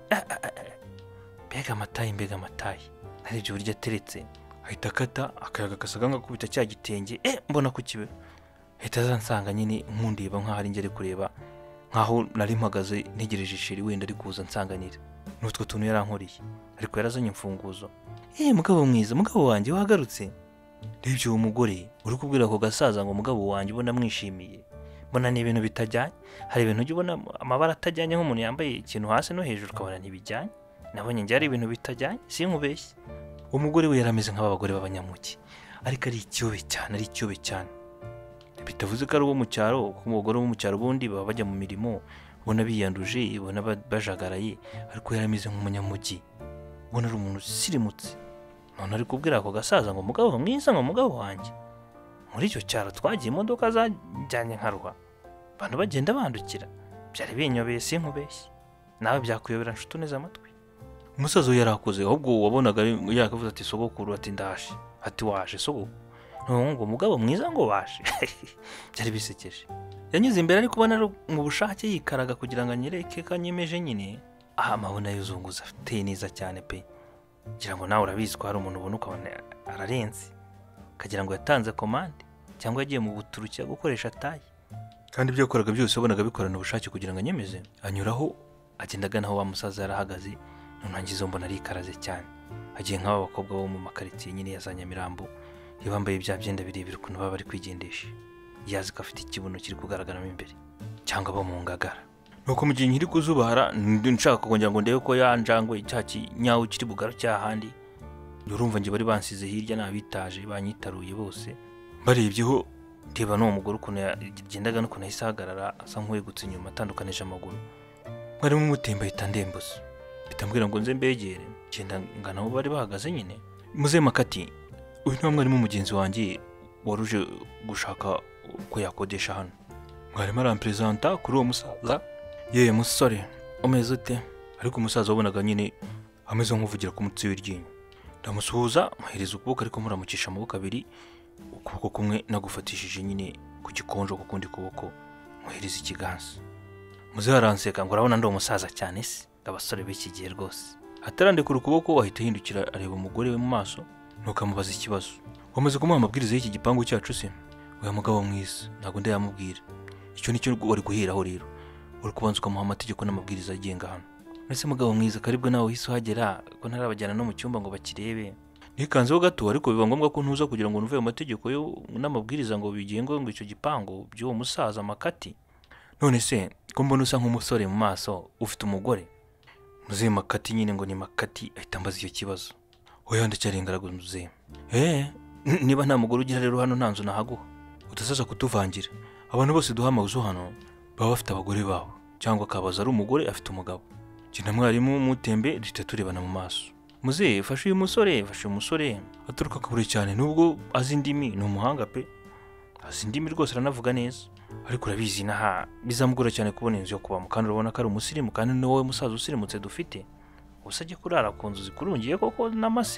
Mbega amatayi, mbega amatayi, hari ibyo burya ateretse. Ahita akata akayaga kasaga nkakubita cya gitenge, eh mbona ku kibe. Ahita azansanga nyine nkundiba nk'aho ari ngere kureba, nkaho nari mpagaze ntegereje sheri wenda ari kuza nsanganira. N'utwo tuntu yarankoriye, ariko yarazanye imfunguzo. Eh mugabo mwiza, mugabo wanjye wagarutse. Ndebye uwo mugore uri kubwira ko gasaza ngo mugabo wanjye ubona mwishimiye. Mbona ni ibintu bitajyanye, hari ibintu ujye ubona amabara atajyanye nk'umuntu yambaye ikintu hasi no hejuru ukabona ntibijyanye. Nabonye njye ari ibintu bitajyanye, sinkubeshye. Umugore we yarameze nk'abagore b'abanyamuki, ariko ari icyobe cyane, ari icyobe cyane. Bitavuze ko ari uwo mu cyaro, kuko umugore wo mu cyaro bundi baba bajya mu mirimo, ubona biyanduje, ubona bajagaraye, ariko yarameze nk'umunyamugi. Ubona ari umuntu usirimutse. None ari kubwira ako gasaza ngo mugabo mwiza, ngo mugabo wanjye. Muri icyo cyaro twagiye imodoka zajyanye nkarwa, abantu bagenda bandukira. Byari binyobeye sinkubeshye. Nawe byakuyobera nshuti neza amatwi. Umusaza we yarakoze, ahubwo wabonaga yakavuze ati sogokuru ati ndaje, ati waje sogokuru. Ngo mugabo mwiza ngo waje. Byari bisekeje. Yanyuze imbere ari kubona mu bushake yikaraga kugira ngo anyereke kanyemeje nyine. Aha amabona yuzunguza afite neza cyane pe. Ngira ngo nawe urabizi ko hari umuntu ubona ukabona ararenze, kagira ngo yatanze komande cyangwa yagiye mu buturukira gukoresha tayi. Kandi ibyo yakoraga byose wabonaga bikorana ubushake kugira ngo anyemeze. Anyuraho agendaga naho wa musaza yarahagaze, none ngizo mbona ari karaze cyane. Agiye nk'aba bakobwa bo mu makaritiye nyine ya Nyamirambo, yabambaye bya byenda birebire ukuntu baba bari kwigendesha. Yazi ko afite ikibuno kiri kugaragaramo imbere cyangwa bo mu ngagara. Nuko mu gihe nkiri kuzubara nshaka kongera ngo ndebe ko yanjangwe cyaki nyawo kiri bugaro cyahandi. Urumva nje bari bansize hirya nabitaje banyitaruye bose. Barebyeho ndeba no mugore ukuntu yagendaga no kuntu yisagarara asa nk'uwegutse inyuma atandukanije amaguru. Bari mu mutemba itandembuza. Bitambwira ngo nze mbegere, genda ngana aho bari bahagaze nyine. Muze Makati, uyu ni mwarimu mugenzi wanjye waruje gushaka ko yakodesha hano. Mwarimu arampresenta kuri uwo musaza. Yeye musore umeze ute? Ariko umusaza wabonaga nyine ameze nk'uvugira ku mutsi w'iryinyo. Ndamusuhuza muhereza ukuboko ariko muramukisha amaboko abiri, ukuboko kumwe nagufatishije nyine ku gikonjo ku kundi kuboko muhereza ikiganza. Muze haranseka ngo urabona ndo umusaza cyane se, abasore b'iki gihe rwose. Atarandekura ukuboko ahita hindukira areba umugore we mu maso, nuko amubaza ikibazo. Wamaze kumuha amabwiriza y'iki gipangu cyacu se? Oya mugabo mwiza, ntago ndayamubwira. Icyo nicyo wari guheraho rero. Uri kubanza ukamuha amategeko n'amabwiriza agenga hano. Ese mugabo mwiza karibwo nawe uhise uhagera ko ntarabajyana no mu cyumba ngo bakirebe. Nikanzeho gato ariko biba ngombwa ko ntuza kugira ngo nuve mu mategeko yo n'amabwiriza ngo bigengo ngo icyo gipango by'uwo musaza Makati. None se ko mbona usa nk'umusore mu maso ufite umugore? Muze Makati nyine ngo ni Makati ahita ambaza icyo kibazo. Oya ndacyarengaraguza muze. Eh niba nta mugore ugira rero hano ntanzu nahaguha. Utasaza kutuvangira. Abantu bose duha amawuzo hano baba bafite abagore babo cyangwa kabaza ari umugore afite umugabo. Kina mwarimu mutembe rita turebana mu maso. Muze fashe uyu musore, fashe umusore aturuka kure cyane nubwo azi indimi ni umuhanga pe. Azi indimi rwose aranavuga neza. Ariko urabizi naha bizamugora cyane kubona inzu yo kubamo kandi urabona ko ari umusirimu kandi ni wowe musaza usirimutse dufite. Usajye kurara ku nzu zikurungiye koko namase.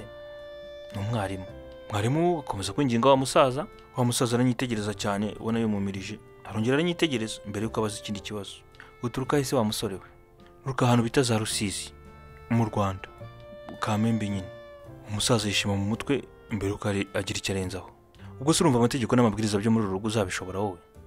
Ni umwarimu. Mwarimu akomeza kwinginga wa musaza, wa musaza aranyitegereza cyane ubona yomumirije. Arongera aranyitegereza imbere yuko abaza ikindi kibazo. Uturuka hise wa musore we? Uruka ahantu bita za Rusizi mu Rwanda. Kamembe nyine. Umusaza yishima mu mutwe imbere yuko agira icyo arenzaho. Ubwo se urumva amategeko n'amabwiriza byo muri uru rugo uzabishobora wowe?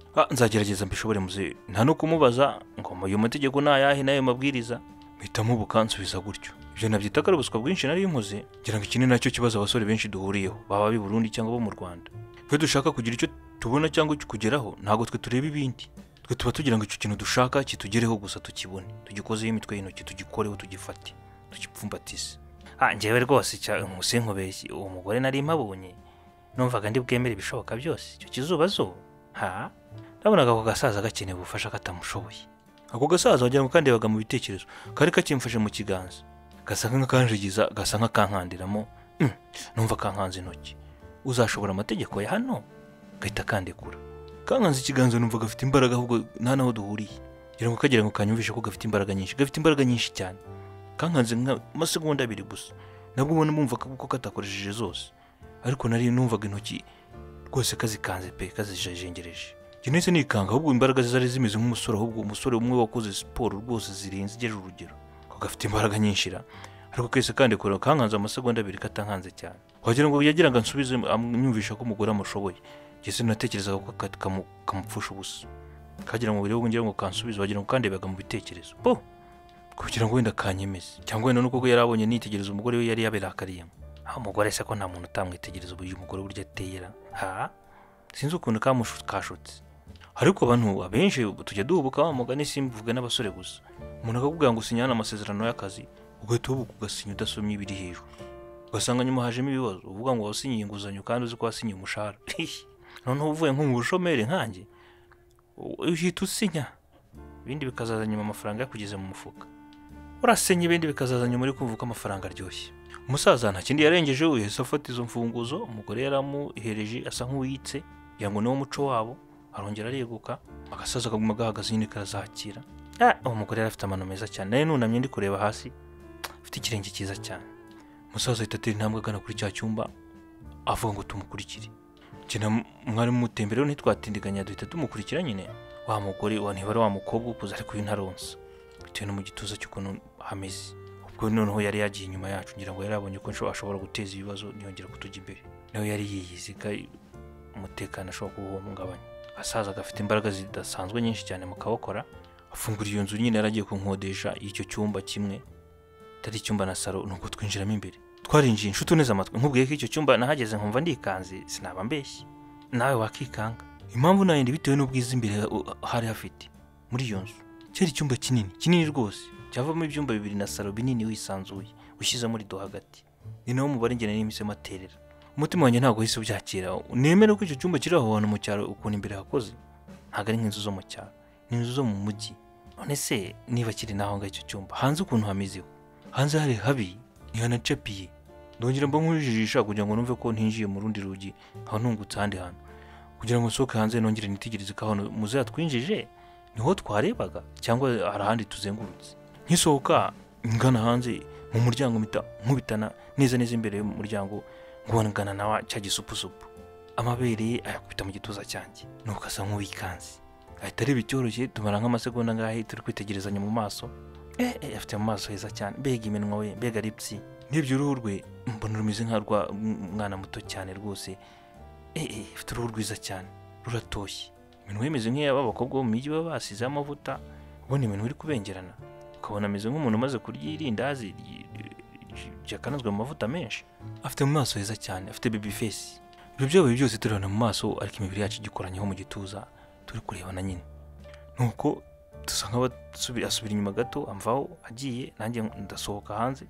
ah nzagerageza mbishobore muze nta no kumubaza ngo mu mategeko nayahe nayo mabwiriza mpitamo bukansubiza gutyo ibyo nabyita ko ubuswa bwinshi nari nkoze ngira ngo ikindi nacyo kibazo abasore benshi duhuriyeho baba bi Burundi cyangwa bo mu Rwanda iyo dushaka kugira icyo tubona cyangwa kugeraho ntago twe tureba ibindi twe tuba tugira ngo icyo kintu dushaka kitugereho gusa tukibone tugikozeho imitwe y'intoki tugikoreho tugifate tugipfumbatise ah njyewe rwose cya umusenkobeshyi uwo mugore nari mpabonye numvaga ndi bwemere ibishoboka byose icyo kizuba zo ha ndabonaga ko gasaza gakeneye ubufasha katamushoboye ako gasaza wagira ngo kandi yabaga mu bitekerezo kari kakimfashe mu kiganza gasa nk'akanjigiza gasa nk'akankandiramo mm, numva kankanze intoki uzashobora amategeko ya hano gahita kandekura kankanze ikiganza numva gafite imbaraga ahubwo nta naho duhuriye ngira ngo kagira ngo kanyumvishe ko gafite imbaraga nyinshi gafite imbaraga nyinshi cyane kankanze nk'amasegonda abiri gusa nabwo ubona bumva ko katakoresheje zose ariko nari numvaga intoki rwose kazikanze pe kazijengereje Kinese nikanga ahubwo imbaraga zari zimeze nk'umusore ahubwo umusore umwe wakoze siporo rwose zirenze igeje urugero ko gafite imbaraga nyinshira ariko kese kandi kora kankanze amasegonda abiri katankanze cyane wagira ngo yagira ngo nsubize amyumvisha ko umugore amushoboye gese natekereza ko kamupfusha ubusa kagira ngo birebo ngira ngo kansubize wagira ngo kandi baga mu bitekerezo bo kugira ngo wenda kanyemeze cyangwa wenda nuko yarabonye nitegereza umugore we yari yaberakariye aho umugore se ko nta muntu utamwitegereza uyu mugore burya ateyera ha sinzi ukuntu kamushutse ariko abantu abenshi tujya duhubuka bamugane simvuga n'abasore gusa umuntu akakubwira ngo sinyana amasezerano y'akazi ugahita ubuka ugasinya udasomye ibiri hejuru ugasanga nyuma hajemo ibibazo uvuga ngo wasinyiye inguzanyo kandi uzi ko wasinyiye umushahara noneho uvuye nko mu bushomeri nkanjye uhita usinya ibindi bikazaza nyuma amafaranga yakugeze mu mufuka urasenya ibindi bikazaza nyuma uri kumva ko amafaranga aryoshye umusaza nta kindi yarengeje uhise afata izo mfunguzo umugore yaramuhereje asa nk'uwitse yango niwo muco wabo arongera areguka agasaza akaguma gahagaze nyine karazakira ah uwo mugore yarafite amano meza cyane nayo nunamye ndi kureba hasi afite ikirenge cyiza cyane umusaza yitatira intambwe agana kuri cya cyumba avuga ngo tumukurikire kina mwari mutemberero ntitwatindiganya duhita tumukurikira nyine wa mugore wa ntibari wa mukobwa ukuza ariko y'intaronsa bitewe no mu gituza cy'ukuntu hameze ubwo noneho yari yagiye inyuma yacu ngira ngo yarabonye ko ashobora guteza ibibazo niyongera kutujya imbere nawe yari yiyizika umutekano ashobora kuwuhungabanya asaza gafite imbaraga zidasanzwe nyinshi cyane mu kabokora afungura iyo nzu nyine yaragiye kunkodesha icyo cyumba kimwe tari icyumba na salo nuko twinjiramo imbere twarinjiye inshuti neza amatwi nkubwiye ko icyo cyumba nahageze nkumva ndikanze sinaba mbeshyi nawe wakikanga impamvu nayindi bitewe n'ubwiza imbere hari hafite muri iyo nzu cyari icyumba kinini kinini rwose cyavamo ibyumba bibiri na salo binini wisanzuye ushize muri do hagati ni nawo mubare ngene n'imise materera umutima wanjye ntago hise ubyakira nemera ko icyo cyumba kiri aho hantu mu cyaro ukuntu imbere hakoze ntago ari nk'inzu zo mu cyaro ni inzu zo mu mujyi none se niba kiri naho nga icyo cyumba hanze ukuntu hamizeho hanze hari habi ntihanacapiye ndongera mba nkujijisha kugira ngo numve ko ntinjiye mu rundi rugi aho ntungutse ahandi hantu kugira ngo soke hanze nongere nitegereze ko hano muze twinjije niho twarebaga cyangwa hari ahandi tuzengurutse nkisohoka ngana hanze mu muryango mita nkubitana neza neza imbere y'umuryango ngwana nawa cya gisupusupu amabere ayakubita mu gituza cyanjye nuko asa nk'uwikanze ahita areba icyoroshye tumara nk'amasegonda ngahe turi kwitegerezanya mu maso eh eh afite mu maso heza cyane bega iminwa we bega lipsi nibyo uruhu rwe mbona rumize nkarwa mwana muto cyane rwose eh eh afite uruhu rwiza cyane ruratoshye iminwa imeze nk'iyaba abakobwa bo mu mijyi baba basize amavuta ubona iminwa iri kubengerana ukabona ameze nk'umuntu umaze kurya irindazi yakanazwe mu mavuta menshi afite mu maso heza cyane afite baby face ibyo byabaye byose turabona mu maso ariko imibiri yacu igikoranyeho mu gituza turi kurebana nyine nuko dusa nk'abasubira asubira inyuma gato amvaho agiye nanjye ndasohoka hanze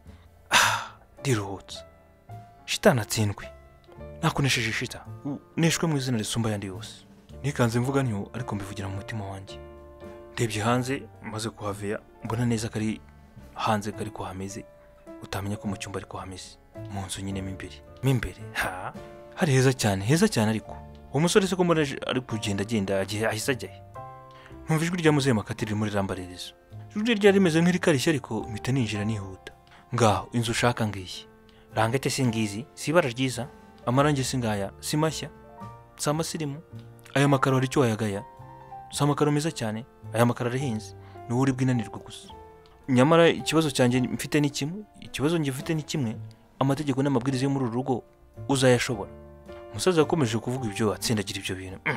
ah ndiruhutse shitana atsindwe nakonesheje shita neshwe mu izina risumba yandi yose nikanze mvuga ntyo ariko mbivugira mu mutima wanjye ndebye hanze maze kuhaveya mbona neza kari hanze kari ko hameze utamenya ko mu cyumba ariko hameze mu nzu nyine mimbere mimbere ha hari heza cyane heza cyane ariko uwo musore se ko mbona ari kugenda agenda agiye ahise ajyaye numva ijwi rya muzehe makatiri muri rambarerezo ijwi ryari rimeze nk'irikarishye ariko mpita ninjira nihuta ngaho inzu ushaka ngiyi rangete singizi si ibara ryiza amarangi singaya si mashya si amasirimu aya makaro ari cyo wayagaya si amakaro meza cyane aya makaro arahinze ni uri bwinanirwa gusa nyamara ikibazo cyanjye mfite ni kimwe ikibazo nge mfite ni kimwe amategeko n'amabwiriza yo muri uru rugo uzayashobora umusaza yakomeje kuvuga ibyo atsindagira ibyo bintu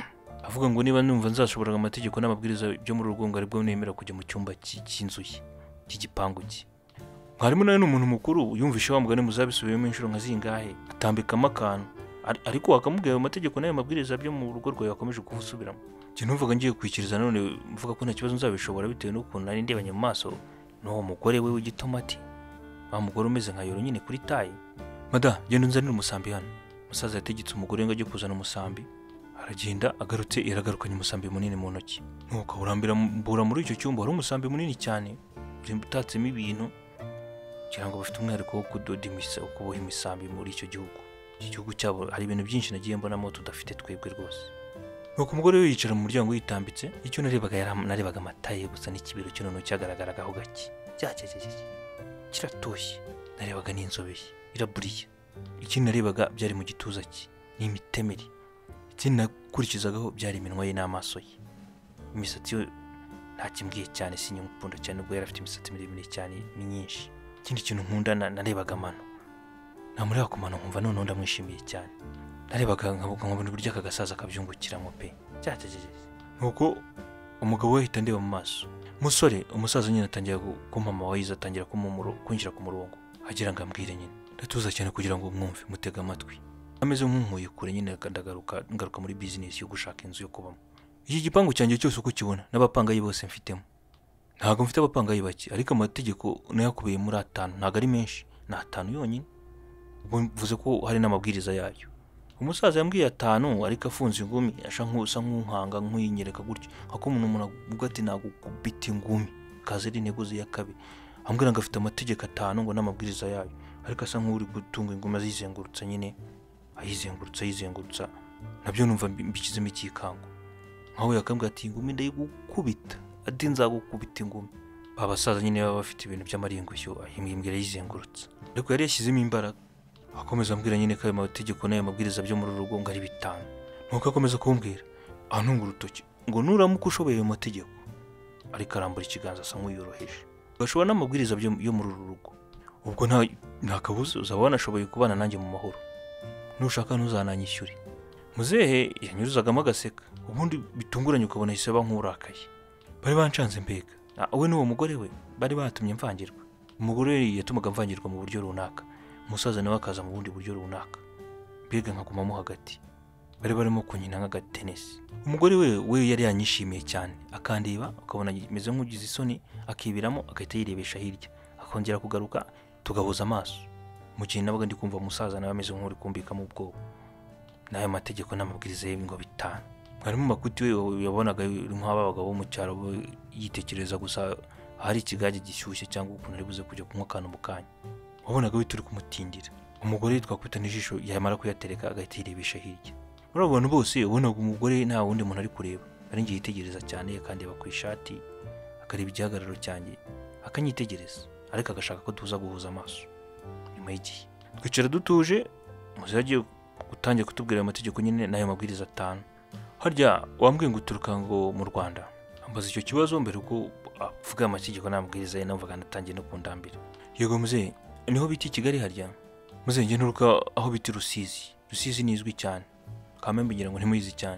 avuga ngo niba numva nzashobora amategeko n'amabwiriza byo muri rugo ngo aribwo nemera kujya mu cyumba cy'inzu ye cy'igipangu cye. Harimo nawe n'umuntu mukuru yumvishe wa mugani muzabisubiyemo inshuro nka zingahe atambikamo akantu, ariko wakamubwira amategeko n'ayo mabwiriza byo mu rugo rwawe yakomeje kuvusubiramo. Cyo numvaga ngiye kwikiriza none mvuga ko nta kibazo nzabishobora bitewe n'ukuntu nari ndebanye mu maso n'uwo mugore we w'igitomati, wa mugore umeze nka yoro nyine kuri tayi. Mada, genda unzanire umusambi hano. Musaza yategetse umugore ngo ajye kuzana umusambi, aragenda agarutse iragarukanye umusambi munini mu ntoki. Nuko urambira mbura muri icyo cyumba hari umusambi munini cyane utatsemo ibintu kugira ngo bafite umwihariko wo kudoda imisa kuboha imisambi muri icyo gihugu. Iki gihugu cyabo hari ibintu byinshi nagiye mbonamo tudafite twebwe rwose. Nuko umugore we yicara mu muryango yitambitse, icyo narebaga yari narebaga amataye gusa n'ikibero cyo none cyagaragaraga ho gake. Cyacecece kiratoshye, narebaga n'inzobe iraburiye. Ikindi narebaga byari mu gituza cye n'imitemeri. Ikindi nakurikizagaho byari iminwa ye n'amaso ye. Imisatsi yo nta kimbwiye cyane, sinyumukunda cyane ubwo yari afite imisatsi miremire cyane ni nyinshi. Ikindi kintu nkunda narebaga amano, namureba ku mano nkumva none ndamwishimiye cyane. Narebaga nkabona uburyo aka gasaza kabyungukiramo pe. Cyacecece. Nuko umugabo we ahita ndeba mu maso. Musore umusaza nyine atangira kumama wayiza atangira kumumuro kwinjira ku murongo. Agira ngo ambwire nyine. Ndatuza cyane kugira ngo mwumve mutega amatwi. Ameze nk'unkuye kure nyine ndagaruka ngaruka muri business yo gushaka inzu yo kubamo. Iki gipangu cyanjye cyose uko kibona n'abapangayi bose mfitemo. Ntago mfite abapangayi bake, ariko amategeko nayakubiye muri atanu ntago ari menshi, na atanu yonyine. Ubwo mvuze ko hari n'amabwiriza yayo. Umusaza yambwiye atanu ariko afunze ingumi asha nkusa nk'unkanga nk'uyinyereka gutyo. Hako umuntu umuntu avuga ati nagukubita ingumi kaze ari neguze ya kabi. Ambwira ngo afite amategeko atanu ngo n'amabwiriza yayo, ariko asa nk'uri gutunga ingumi azizengurutsa nyine, ayizengurutsa ayizengurutsa. Nabyo numva mbikizemo ikikango. Nkaho yakambwira ati ingumi ndayigukubita, ati nzagukubita ingumi. Abasaza nyine baba bafite ibintu by'amaringusho ahimbwira yizengurutsa. Ariko yari yashyizemo imbaraga. Akomeza ambwira nyine ko ayo mategeko n'ayo mabwiriza byo muri rugo ngo ari bitanu. Nuko akomeza kumbwira antunga urutoki ngo nuramuka ushoboye ayo mategeko, ariko arambura ikiganza asa nk'uyoroheje. Gashobora n'amabwiriza byo yo muri rugo. Ubwo nta nta kabuza uzaba wanashoboye kubana nanjye mu mahoro. Nushaka ntuzananyishyure. Muzehe yanyuruzagamo agaseka, ubundi bitunguranye ukabona hiseba nk'urakaye. Bari bancanze mbega. We n'uwo mugore we bari batumye mvangirwa. Umugore yatumaga mvangirwa mu buryo runaka, umusaza nawe akaza mu bundi buryo runaka. Mbega nkagumamo hagati. Bari barimo kunyina nk'agatenesi. Umugore we we yari yanyishimiye cyane, akandeba akabona imeze nk'ugize isoni, akibiramo agahita yirebesha hirya, akongera kugaruka tugahuza amaso. Mu gihe nabaga ndi kumva umusaza nawe ameze nk'uri kumbika mu bwoba. Nayo mategeko n'amabwiriza ye ngo bitanu. Harimo makuti we yabonaga nk'ababagabo bo mu cyaro yitekereza gusa hari ikigage gishyushye cyangwa ukuntu ari buze kujya kunywa akantu mu kanya. Wabonaga we turi kumutindira. Umugore twakubita n'ijisho yamara kuyatereka agahita yirebesha hirya. Muri abo bantu bose ubonaga umugore nta wundi muntu ari kureba, ari ngiye yitegereza cyane akandeba ku ishati, akareba igihagararo cyanjye, akanyitegereza, ariko agashaka ko tuza guhuza amaso. Nyuma y'igihe twicara dutuje, muze yagiye gutangira kutubwira amategeko nyine n'ayo mabwiriza atanu. Harya wambwiye ngo uturuka ngo mu Rwanda. Ambaza icyo kibazo mbere uko avuga amategeko n'amabwiriza ye numvaga ndatangiye no kundambira. Yego muze, niho biti Kigali harya. Muze nge nturuka aho biti Rusizi. Rusizi nizwi cyane. Kamembe ngira ngo ntimuyizi cyane.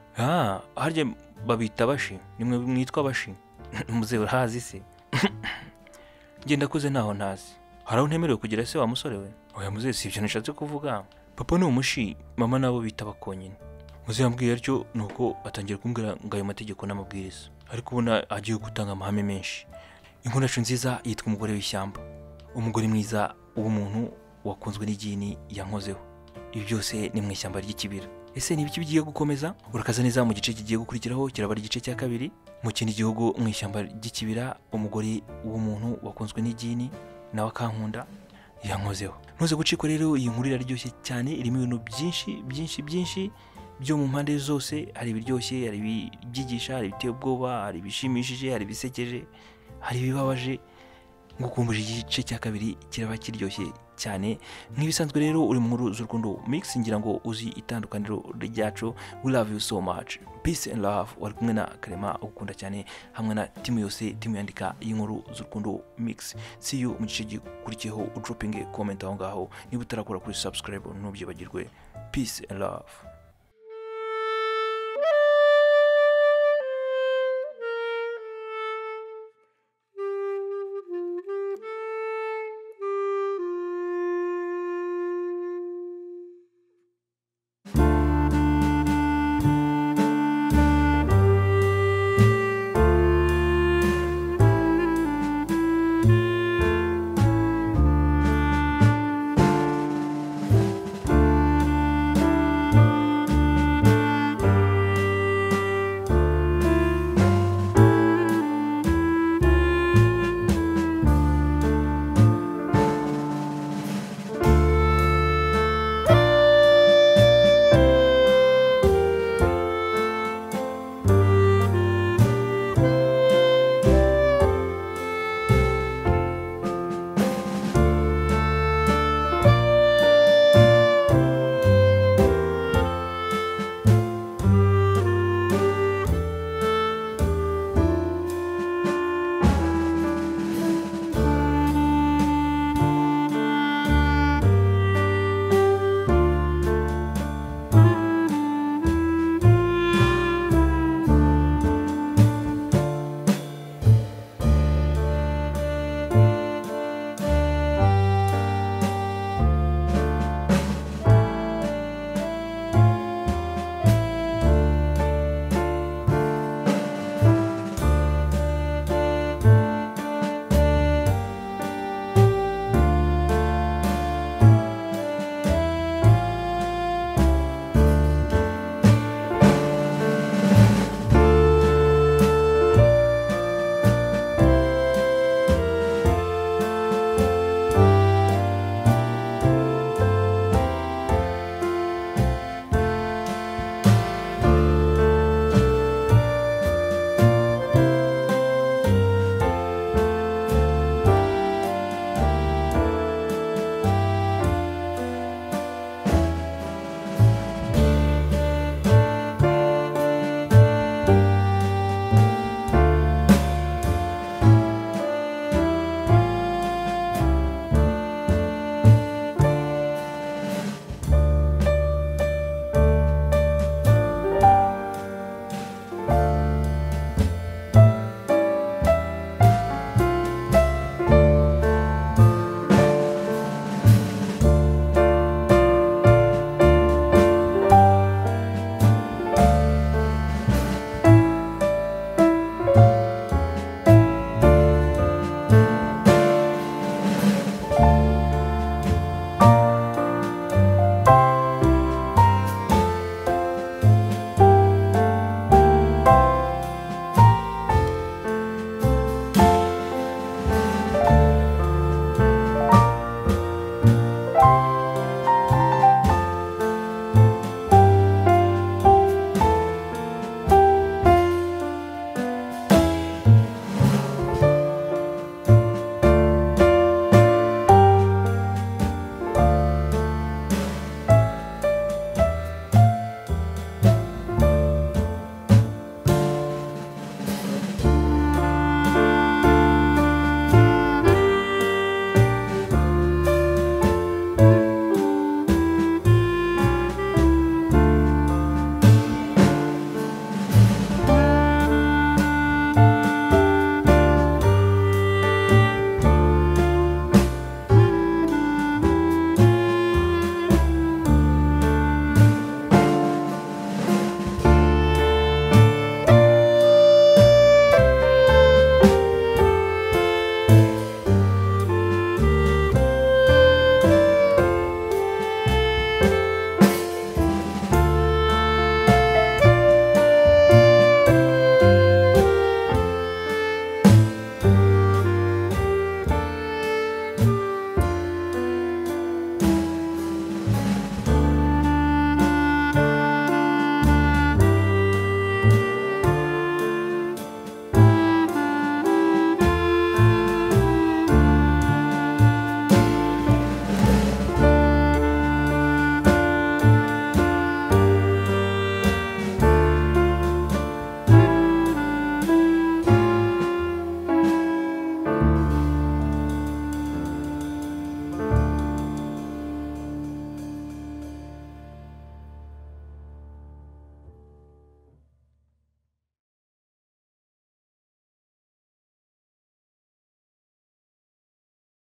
Ah, harya babita bashi, nimwe mwitwa bashi. Muze urahazi se? Nge ndakuze naho ntazi. Haraho ntemerewe kugira se wa musore we? Oya muze si ibyo nishatse kuvuga. Papa ni umushi, mama nabo bita bakonyine. Muze yambwiye atyo nuko atangira kumbwira ngo ayo mategeko n'amabwiriza. Ariko ubona agiye gutanga amahame menshi. Inkuru yacu nziza yitwa Umugore w'Ishyamba. Umugore mwiza w'umuntu wakunzwe n'igini yankozeho. Ibi byose ni mu ishyamba ry'ikibira. Ese ni ibiki bigiye gukomeza? Urakaza neza mu gice kigiye gukurikiraho, kiraba ari igice cya kabiri. Mu kindi gihugu mu ishyamba ry'ikibira, umugore w'umuntu wakunzwe n'igini nawe akankunda yankozeho. Ntuze gucika rero, iyi nkuru iraryoshye cyane, irimo ibintu byinshi byinshi byinshi byo mu mpande zose. Hari ibiryoshye, hari ibyigisha, hari ibiteye ubwoba, hari ibishimishije, hari ibisekeje, hari ibibabaje. Ngukumbuje igice cya kabiri kiraba kiryoshye cyane. Nk'ibisanzwe rero uri mu nkuru z'urukundo mix, ngira ngo uzi itandukaniro ryacu. We love you so much. Peace and love. Wari kumwe na Clement ukunda cyane hamwe na timu yose, timu yandika inkuru z'urukundo mix. See you mu gice gikurikiyeho. Dropping comment aho ngaho. Niba utarakora kuri subscribe ntubyibagirwe. Peace and love.